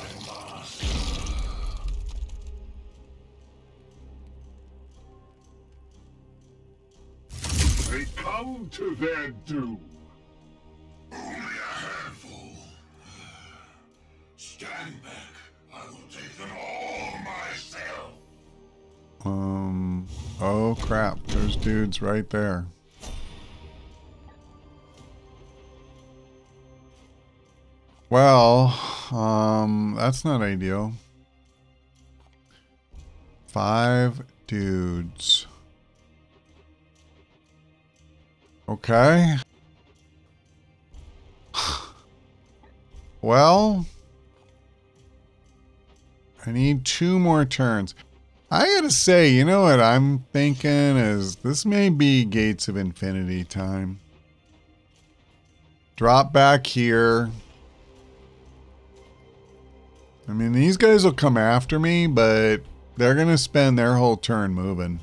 They come to their doom. Only a handful. Stand back. I will take them all myself. Um, oh crap, there's dudes right there. Well, um, that's not ideal. Five dudes. Okay. Well, I need two more turns. I gotta say, you know what I'm thinking is this may be Gates of Infinity time. Drop back here. I mean, these guys will come after me, but they're gonna spend their whole turn moving.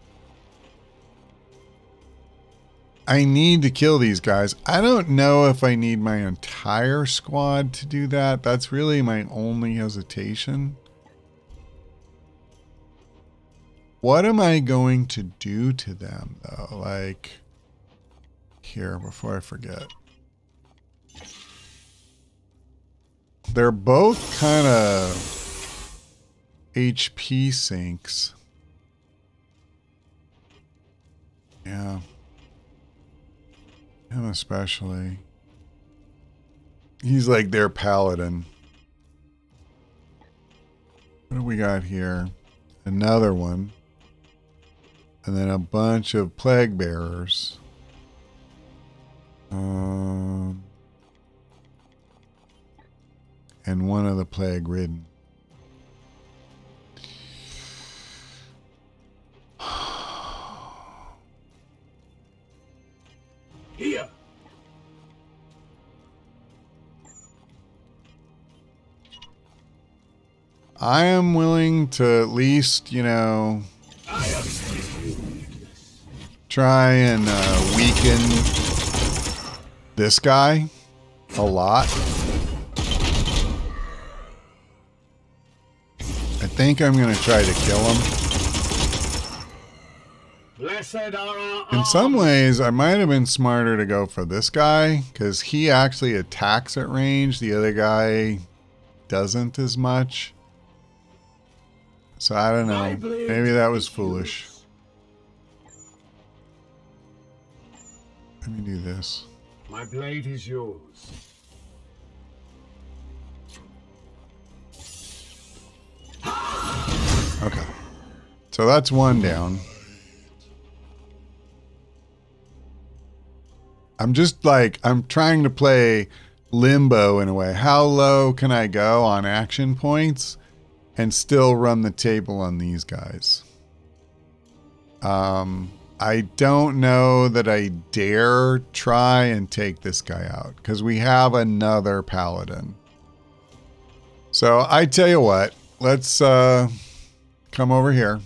I need to kill these guys. I don't know if I need my entire squad to do that. That's really my only hesitation. What am I going to do to them, though? Like, here, before I forget. They're both kind of H P sinks. Yeah. Him especially. He's like their paladin. What do we got here? Another one. And then a bunch of plague bearers. Um, and one of the plague ridden. Here. I am willing to at least, you know, try and uh, weaken this guy a lot. I think I'm going to try to kill him. Blessed are our In some ways, I might have been smarter to go for this guy because he actually attacks at range. The other guy doesn't as much. So I don't know. Maybe that was foolish. Let me do this. My blade is yours. Okay. So that's one down. I'm just like, I'm trying to play limbo in a way. How low can I go on action points and still run the table on these guys? Um, I don't know that I dare try and take this guy out because we have another paladin. So I tell you what, let's uh, come over here.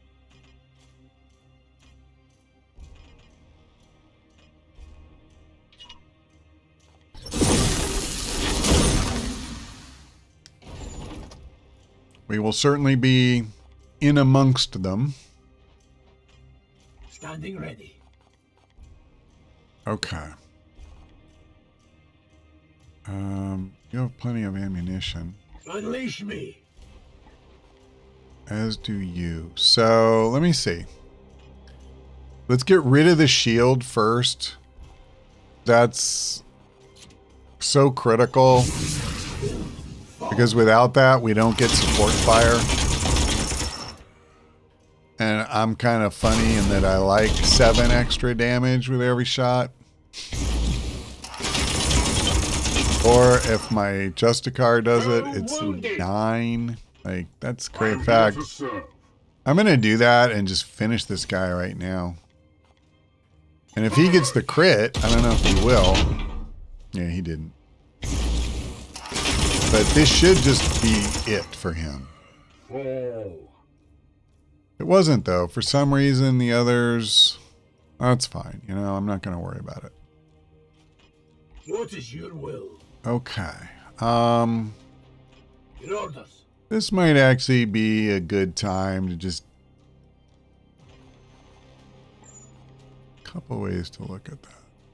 We will certainly be in amongst them. Standing ready. Okay. Um, you have plenty of ammunition. Unleash me. As do you. So, let me see. Let's get rid of the shield first. That's so critical. Because without that, we don't get support fire. And I'm kind of funny in that I like seven extra damage with every shot. Or if my Justicar does it, it's nine. Like, that's great. In fact, I'm going to do that and just finish this guy right now. And if he gets the crit, I don't know if he will. Yeah, he didn't. But this should just be it for him. It wasn't, though. For some reason, the others... That's fine. You know, I'm not going to worry about it. What is your will? Okay. Um... Your orders. This might actually be a good time to just... Couple ways to look at that.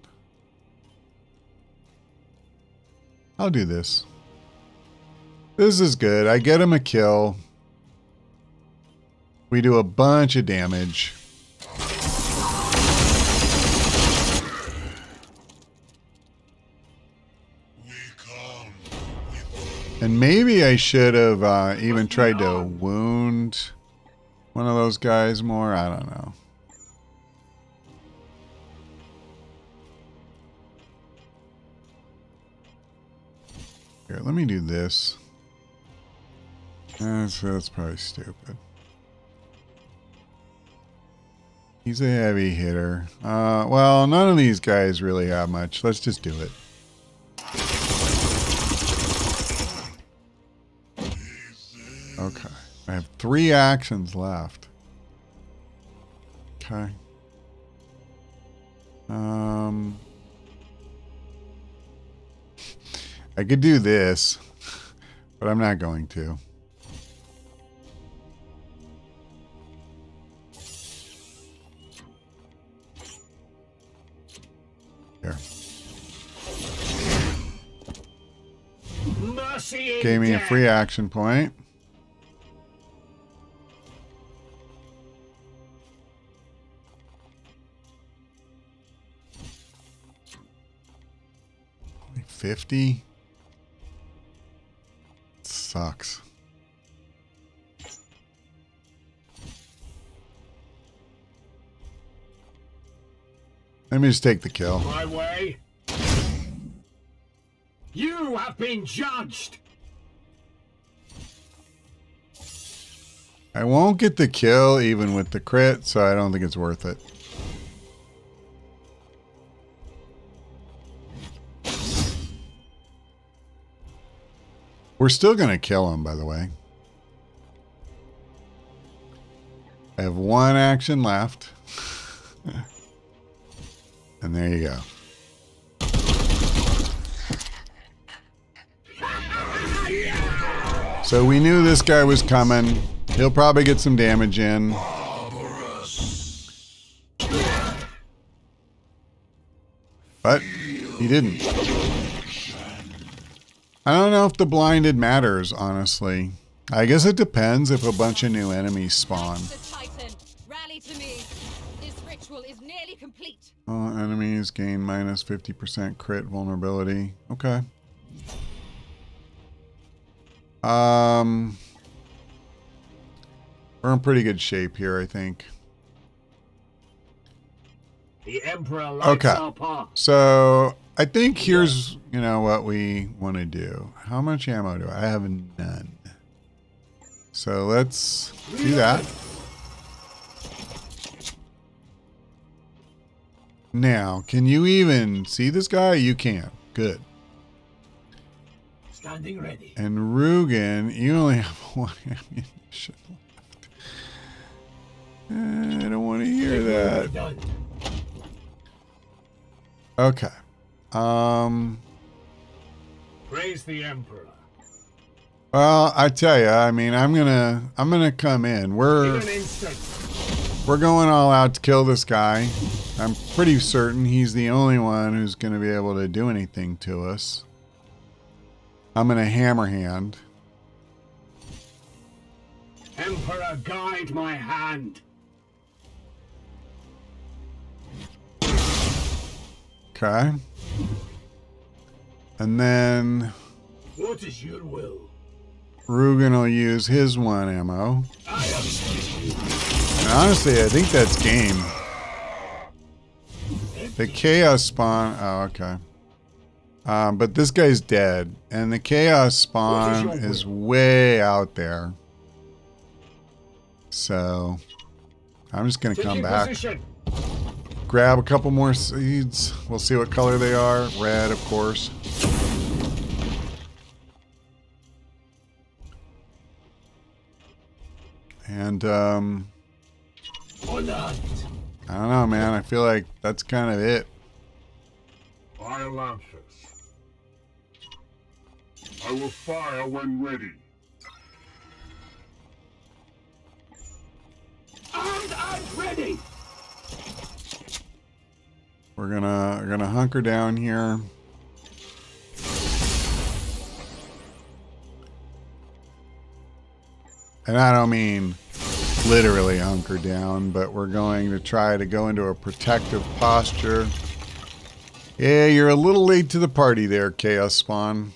I'll do this. This is good. I get him a kill. We do a bunch of damage. And maybe I should have uh, even tried to wound one of those guys more. I don't know. Here, let me do this. That's, that's probably stupid. He's a heavy hitter. Uh, well, none of these guys really have much. Let's just do it. Okay. I have three actions left. Okay. Um... I could do this, but I'm not going to. Here. Gave me a free action point. Only fifty? sucks. Let me just take the kill. My way. You have been judged. I won't get the kill even with the crit, so I don't think it's worth it. We're still going to kill him, by the way. I have one action left. And there you go. So we knew this guy was coming. He'll probably get some damage in. But he didn't. I don't know if the blinded matters, honestly. I guess it depends if a bunch of new enemies spawn. Rally to me. This ritual is nearly complete. Oh, enemies gain minus fifty percent crit vulnerability. Okay. Um, we're in pretty good shape here, I think. The Emperor lights our path. So I think here's, you know, what we want to do. How much ammo do I, I have? None. So let's do that. Now, can you even see this guy? You can. Good. Standing ready. And Rugen, you only have one ammunition left. I don't want to hear that. Okay. Um. Praise the Emperor. Well, I tell you, I mean, I'm gonna, I'm gonna come in. We're, we're going all out to kill this guy. I'm pretty certain he's the only one who's gonna be able to do anything to us. I'm gonna hammer hand. Emperor, guide my hand. Okay. And then what is your will? Rugen will use his one ammo. And honestly, I think that's game. The chaos spawn. Oh, okay. Um, but this guy's dead, and the chaos spawn is way out there. So I'm just gonna come back, grab a couple more seeds. We'll see what color they are. Red, of course. And um, I don't know, man. I feel like that's kind of it. I'll answer. I will fire when ready. Armed and ready. We're gonna we're gonna hunker down here. And I don't mean literally hunker down, but we're going to try to go into a protective posture. Yeah, you're a little late to the party there, Chaos Spawn.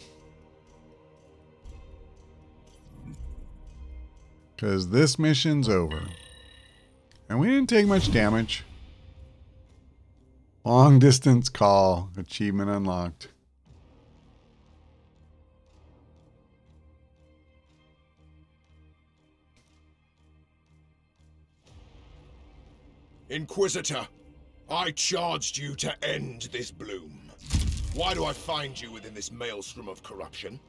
Because this mission's over. And we didn't take much damage. Long distance call. Achievement unlocked. Inquisitor, I charged you to end this bloom. Why do I find you within this maelstrom of corruption?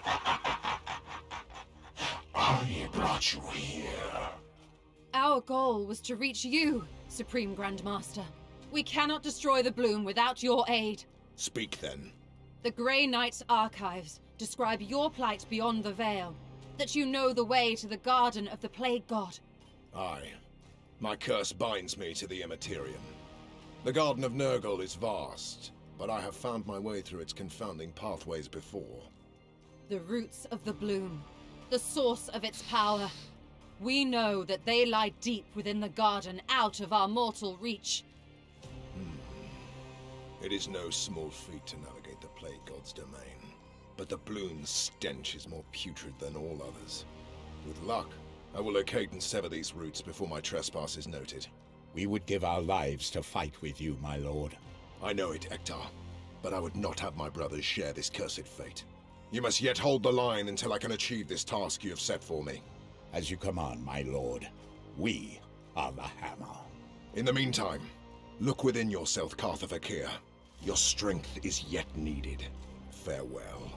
I brought you here. Our goal was to reach you, Supreme Grandmaster. We cannot destroy the bloom without your aid. Speak then. The Grey Knight's archives describe your plight beyond the veil, that you know the way to the garden of the Plague God. Aye. My curse binds me to the Immaterium. The Garden of Nurgle is vast, but I have found my way through its confounding pathways before. The roots of the bloom, the source of its power. We know that they lie deep within the garden, out of our mortal reach. Hmm. It is no small feat to navigate the Plague God's domain. but the bloom's stench is more putrid than all others. With luck, I will locate and sever these roots before my trespass is noted. We would give our lives to fight with you, my lord. I know it, Hector, but I would not have my brothers share this cursed fate. You must yet hold the line until I can achieve this task you have set for me. As you command, my lord. We are the hammer. In the meantime, look within yourself, Cartha Fakir. Your strength is yet needed. Farewell.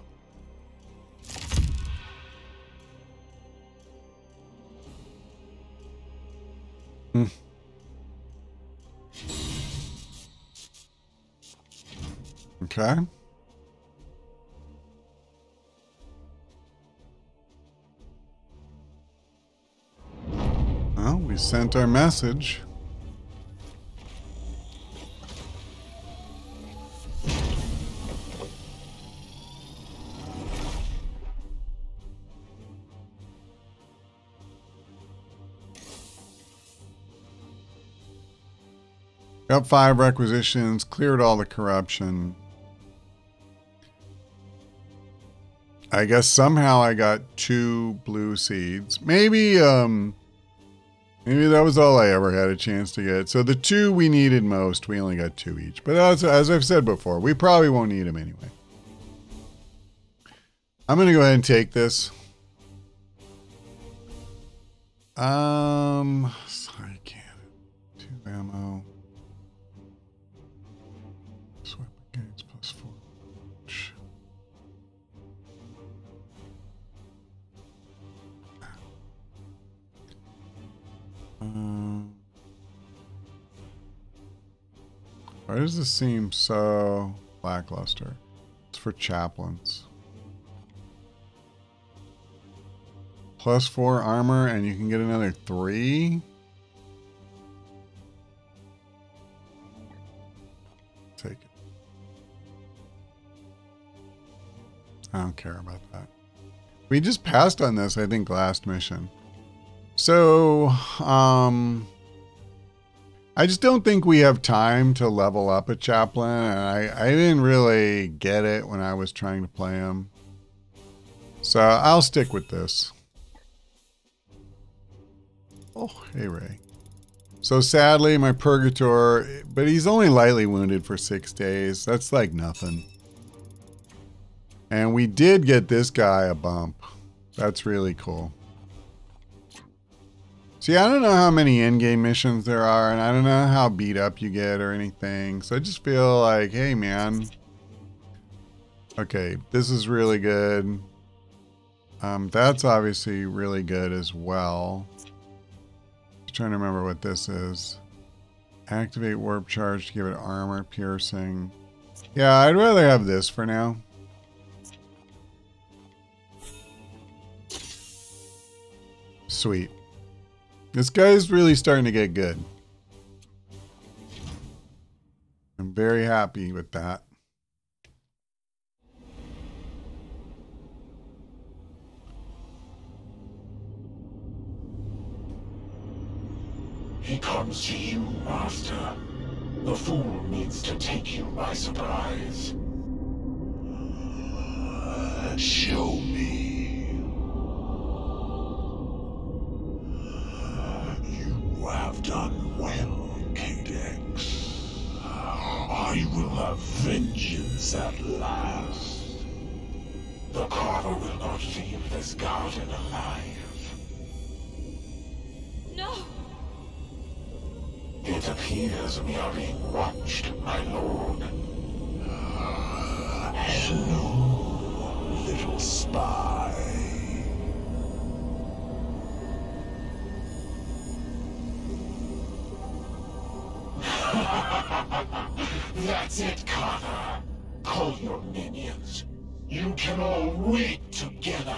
Hmm. Okay. Well, we sent our message. Got five requisitions, cleared all the corruption. I guess somehow I got two blue seeds. Maybe, um, maybe that was all I ever had a chance to get. So the two we needed most, we only got two each. But as, as I've said before, we probably won't need them anyway. I'm going to go ahead and take this. Um, sorry, cannon. Two ammo. Swept against plus four. Um, why does this seem so lackluster? It's for chaplains. Plus four armor, and you can get another three. Take it. I don't care about that. We just passed on this, I think, last mission. So, um, I just don't think we have time to level up a chaplain, and I, I didn't really get it when I was trying to play him. So I'll stick with this. Oh, hey Ray. So sadly, my Purgator, but he's only lightly wounded for six days. That's like nothing. And we did get this guy a bump. That's really cool. See, I don't know how many in-game missions there are, and I don't know how beat up you get or anything. So I just feel like, hey man. Okay, this is really good. Um, that's obviously really good as well. Just trying to remember what this is. Activate warp charge to give it armor piercing. Yeah, I'd rather have this for now. Sweet. This guy's really starting to get good. I'm very happy with that. He comes to you, Master. The fool needs to take you by surprise. Show me. You have done well, Cadex. I will have vengeance at last. The Carver will not leave this garden alive. No! It appears we are being watched, my lord. Hello, little spy. That's it, Carver. Call your minions. You can all wait together.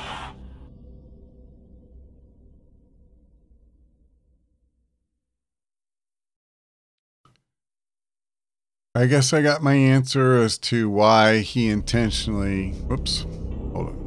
I guess I got my answer as to why he intentionally... Whoops. Hold on.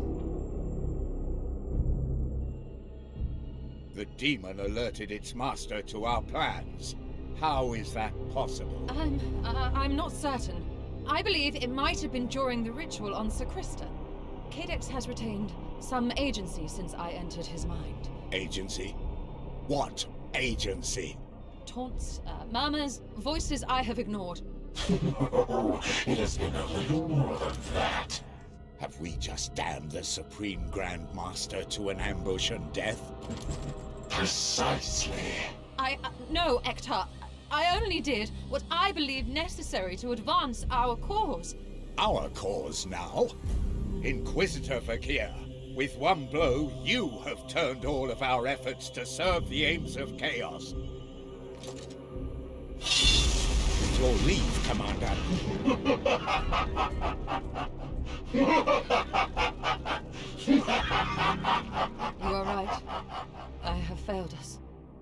The demon alerted its master to our plans. How is that possible? I'm, uh, I'm not certain. I believe it might have been during the ritual on Sir Krista. Cadex has retained some agency since I entered his mind. Agency? What agency? Taunts, uh, murmurs, voices I have ignored. Oh, it has been a little more than that. Have we just damned the Supreme Grand Master to an ambush and death? Precisely. I... Uh, no, Ektar. I only did what I believed necessary to advance our cause. Our cause now? Inquisitor Vakir, with one blow, you have turned all of our efforts to serve the aims of chaos. With your leave, Commander. You are right. I have failed us.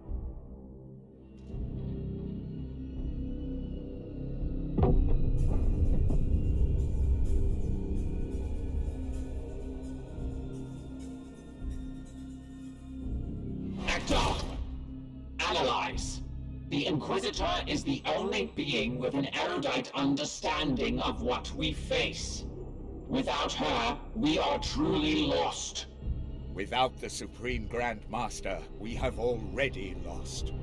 Ektar! Analyze. The Inquisitor is the only being with an erudite understanding of what we face. Without her, we are truly lost. Without the Supreme Grand Master, we have already lost.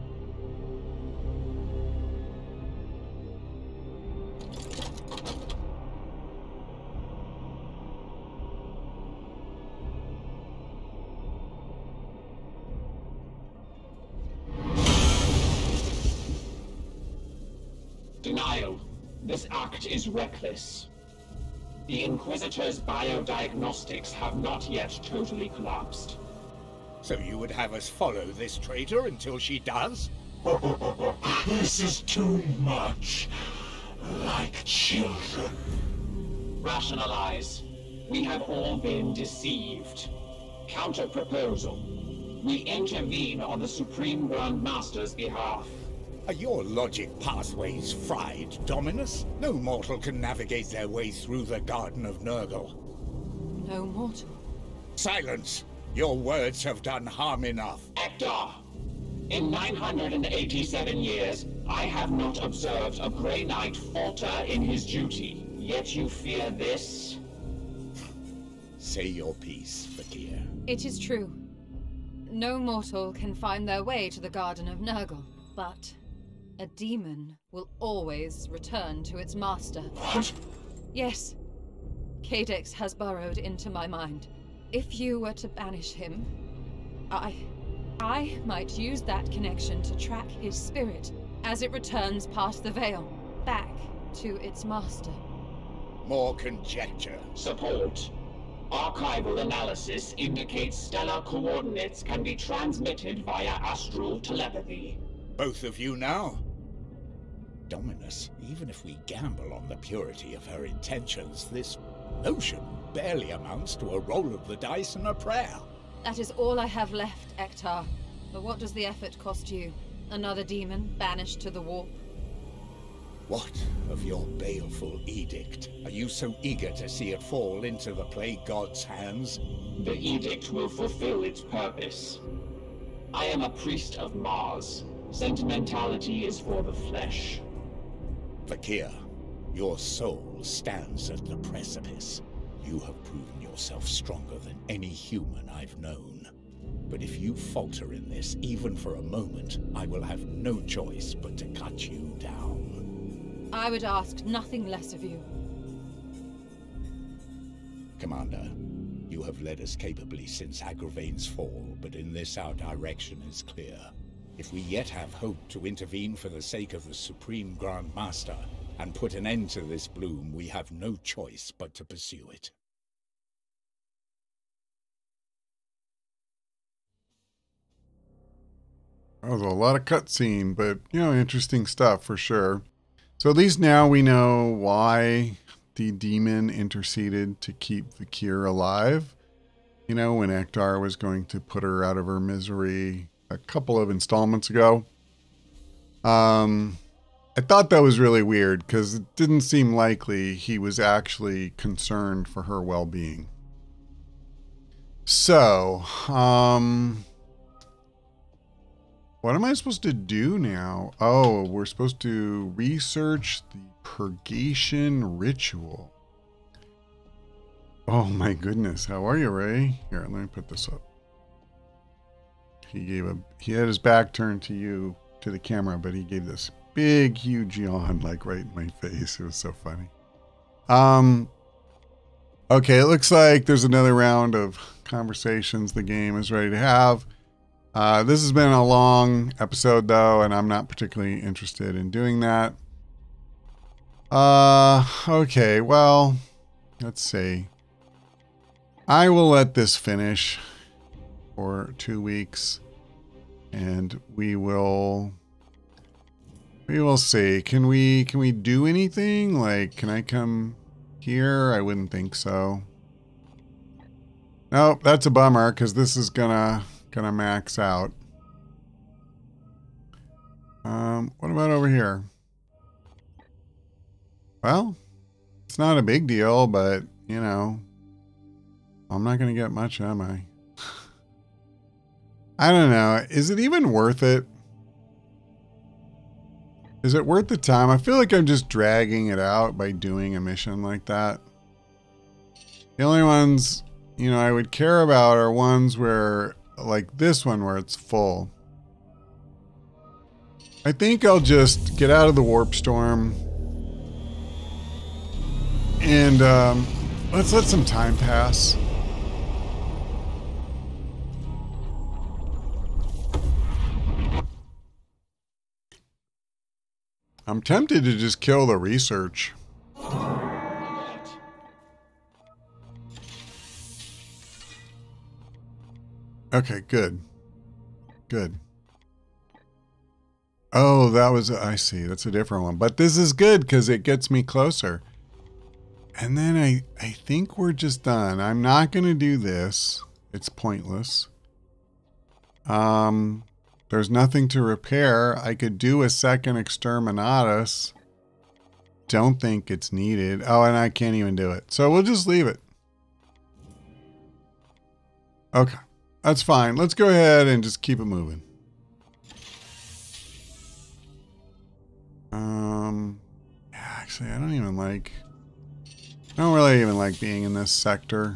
Denial. This act is reckless. The Inquisitor's biodiagnostics have not yet totally collapsed. So you would have us follow this traitor until she does? This is too much. Like children. Rationalize. We have all been deceived. Counter-proposal. We intervene on the Supreme Grand Master's behalf. Are your logic pathways fried, Dominus? No mortal can navigate their way through the Garden of Nurgle. No mortal. Silence! Your words have done harm enough. Ektar! In nine hundred eighty-seven years, I have not observed a Grey Knight falter in his duty. Yet you fear this? Say your piece, Vakir. It is true. No mortal can find their way to the Garden of Nurgle, but a demon will always return to its master. What? Yes. Cadex has burrowed into my mind. If you were to banish him, I... I might use that connection to track his spirit as it returns past the veil, back to its master. More conjecture. Support. Archival analysis indicates stellar coordinates can be transmitted via astral telepathy. Both of you now? Dominus, even if we gamble on the purity of her intentions, this notion barely amounts to a roll of the dice and a prayer. That is all I have left, Ektar. But what does the effort cost you? Another demon banished to the warp? What of your baleful edict? Are you so eager to see it fall into the Plague God's hands? The edict will fulfill its purpose. I am a priest of Mars. Sentimentality is for the flesh. Vakir, your soul stands at the precipice. You have proven yourself stronger than any human I've known. But if you falter in this, even for a moment, I will have no choice but to cut you down. I would ask nothing less of you. Commander, you have led us capably since Agravain's fall, but in this our direction is clear. If we yet have hope to intervene for the sake of the Supreme Grand Master and put an end to this bloom, we have no choice but to pursue it. That was a lot of cutscene, but, you know, interesting stuff for sure. So at least now we know why the demon interceded to keep Vakir alive. You know, when Ektar was going to put her out of her misery a couple of installments ago. Um, I thought that was really weird because it didn't seem likely he was actually concerned for her well-being. So, um... what am I supposed to do now? Oh, we're supposed to research the purgation ritual. Oh my goodness. How are you, Ray? Here, let me put this up. He gave a, he had his back turned to you, to the camera, but he gave this big, huge yawn, like right in my face. It was so funny. Um, okay, it looks like there's another round of conversations the game is ready to have. Uh, this has been a long episode, though, and I'm not particularly interested in doing that. Uh, okay, well, let's see. I will let this finish for two weeks, and we will we will see. Can we can we do anything? Like, can I come here? I wouldn't think so. Nope, that's a bummer because this is gonna gonna max out. Um, what about over here? Well, it's not a big deal, but you know, I'm not gonna get much, am I? I don't know. Is it even worth it? Is it worth the time? I feel like I'm just dragging it out by doing a mission like that. The only ones, you know, I would care about are ones where, like this one where it's full. I think I'll just get out of the warp storm and um, let's let some time pass. I'm tempted to just kill the research. Okay, good. Good. Oh, that was, I see, that's a different one. But this is good because it gets me closer. And then I, I think we're just done. I'm not going to do this. It's pointless. Um... There's nothing to repair. I could do a second exterminatus. Don't think it's needed. Oh, and I can't even do it. So we'll just leave it. Okay. That's fine. Let's go ahead and just keep it moving. Um, yeah, actually, I don't even like... I don't really even like being in this sector.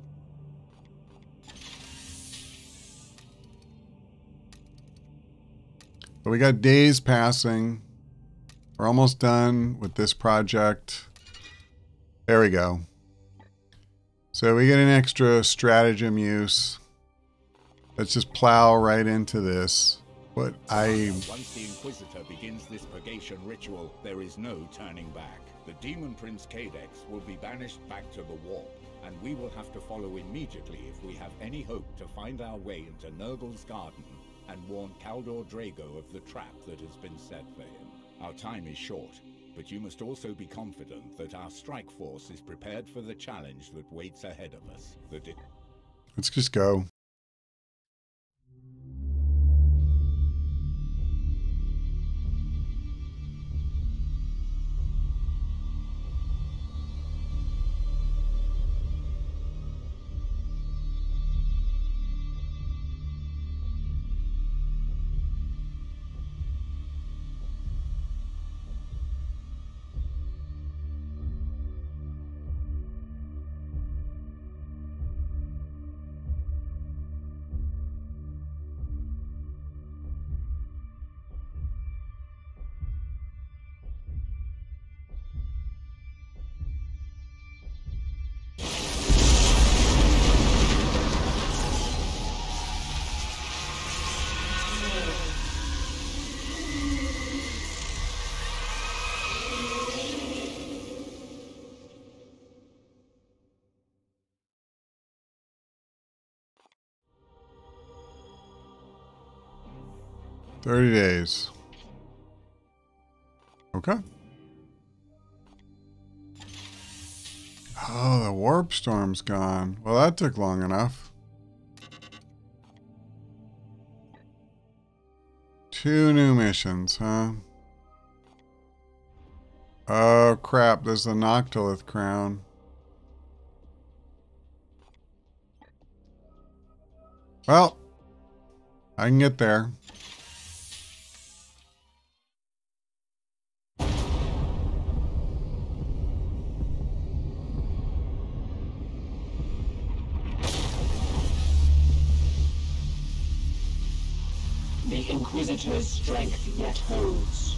But we got days passing. We're almost done with this project. There we go. So we get an extra stratagem use. Let's just plow right into this. What I... Once the Inquisitor begins this purgation ritual, there is no turning back. The Demon Prince Cadex will be banished back to the warp, and we will have to follow immediately if we have any hope to find our way into Nurgle's garden and warn Kaldor Draigo of the trap that has been set for him. Our time is short, but you must also be confident that our strike force is prepared for the challenge that waits ahead of us. The Let's just go. thirty days. Okay. Oh, the warp storm's gone. Well, that took long enough. Two new missions, huh? Oh, crap. There's the Noctilith crown. Well, I can get there. Inquisitor's strength yet holds.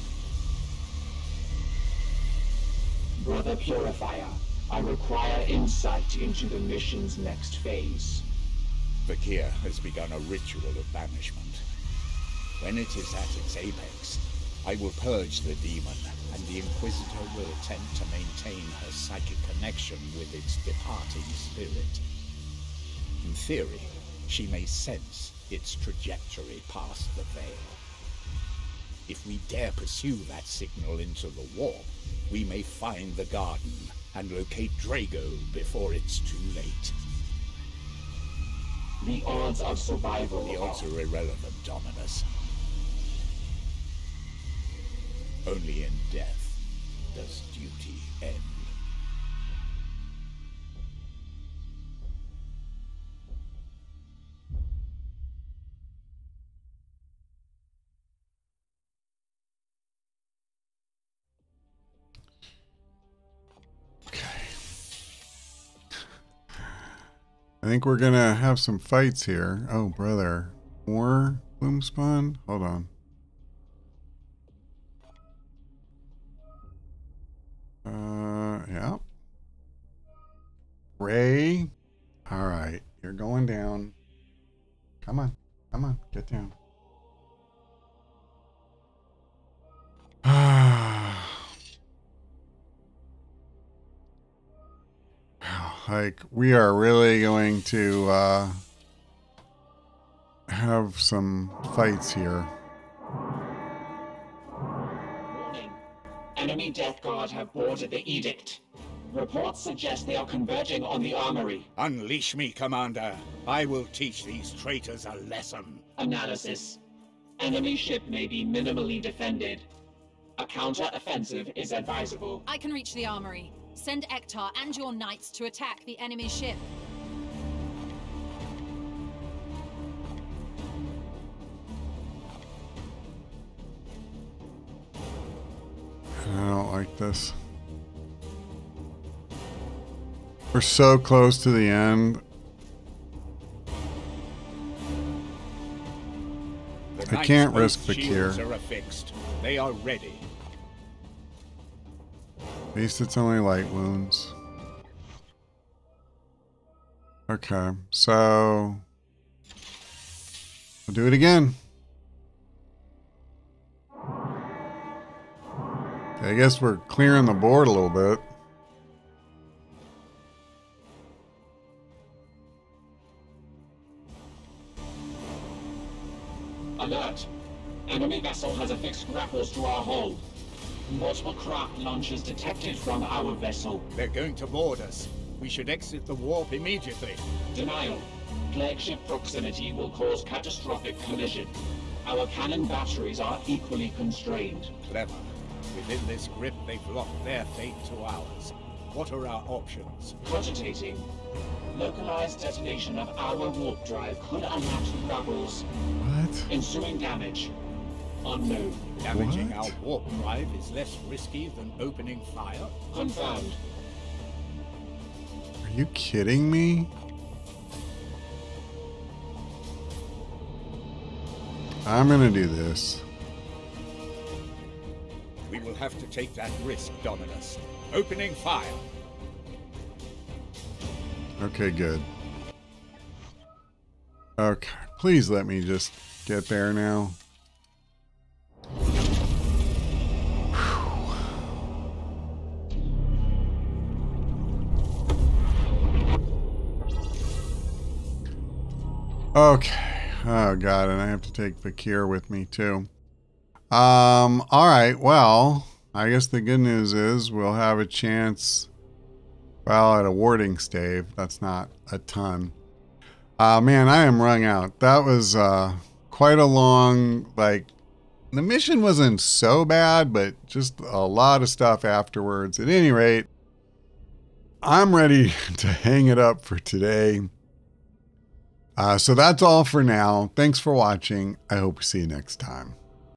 Brother Purifier, I require insight into the mission's next phase. Vakir has begun a ritual of banishment. When it is at its apex, I will purge the demon, and the Inquisitor will attempt to maintain her psychic connection with its departing spirit. In theory, she may sense its trajectory past the veil. If we dare pursue that signal into the warp, we may find the garden and locate Draigo before it's too late. The odds of survival The odds are irrelevant, Dominus. Only in death does duty end. I think we're gonna have some fights here. Oh, brother. More bloom spawn? Hold on. Uh, yeah. Ray. All right. You're going down. Come on. Come on. Get down. Like, we are really going to uh, have some fights here. Warning. Enemy Death Guard have boarded the Edict. Reports suggest they are converging on the armory. Unleash me, Commander. I will teach these traitors a lesson. Analysis. Enemy ship may be minimally defended. A counter-offensive is advisable. I can reach the armory. Send Ektar and your knights to attack the enemy ship. I don't like this. We're so close to the end. The I can't Knights' risk oath shields Vakir. are affixed. They are ready. At least it's only light wounds. Okay, so we'll do it again. I guess we're clearing the board a little bit. Alert! Enemy vessel has affixed grapples to our hull. Multiple craft launches detected from our vessel. They're going to board us. We should exit the warp immediately. Denial. Plague ship proximity will cause catastrophic collision. Our cannon batteries are equally constrained. Clever. Within this grip, they've locked their fate to ours. What are our options? Cogitating. Localized detonation of our warp drive could unlatch the grapples. What? Ensuing damage. Unknown. Damaging What? our warp drive is less risky than opening fire? Confirmed. Are you kidding me? I'm gonna do this. We will have to take that risk, Dominus. Opening fire. Okay, good. Okay, please let me just get there now. Okay. Oh god, and I have to take Vakir with me too. Um, alright, well, I guess the good news is we'll have a chance, well, at a warding stave. That's not a ton. Uh, man, I am wrung out. That was uh, quite a long, like, the mission wasn't so bad, but just a lot of stuff afterwards. At any rate, I'm ready to hang it up for today. Uh, so that's all for now. Thanks for watching. I hope to see you next time.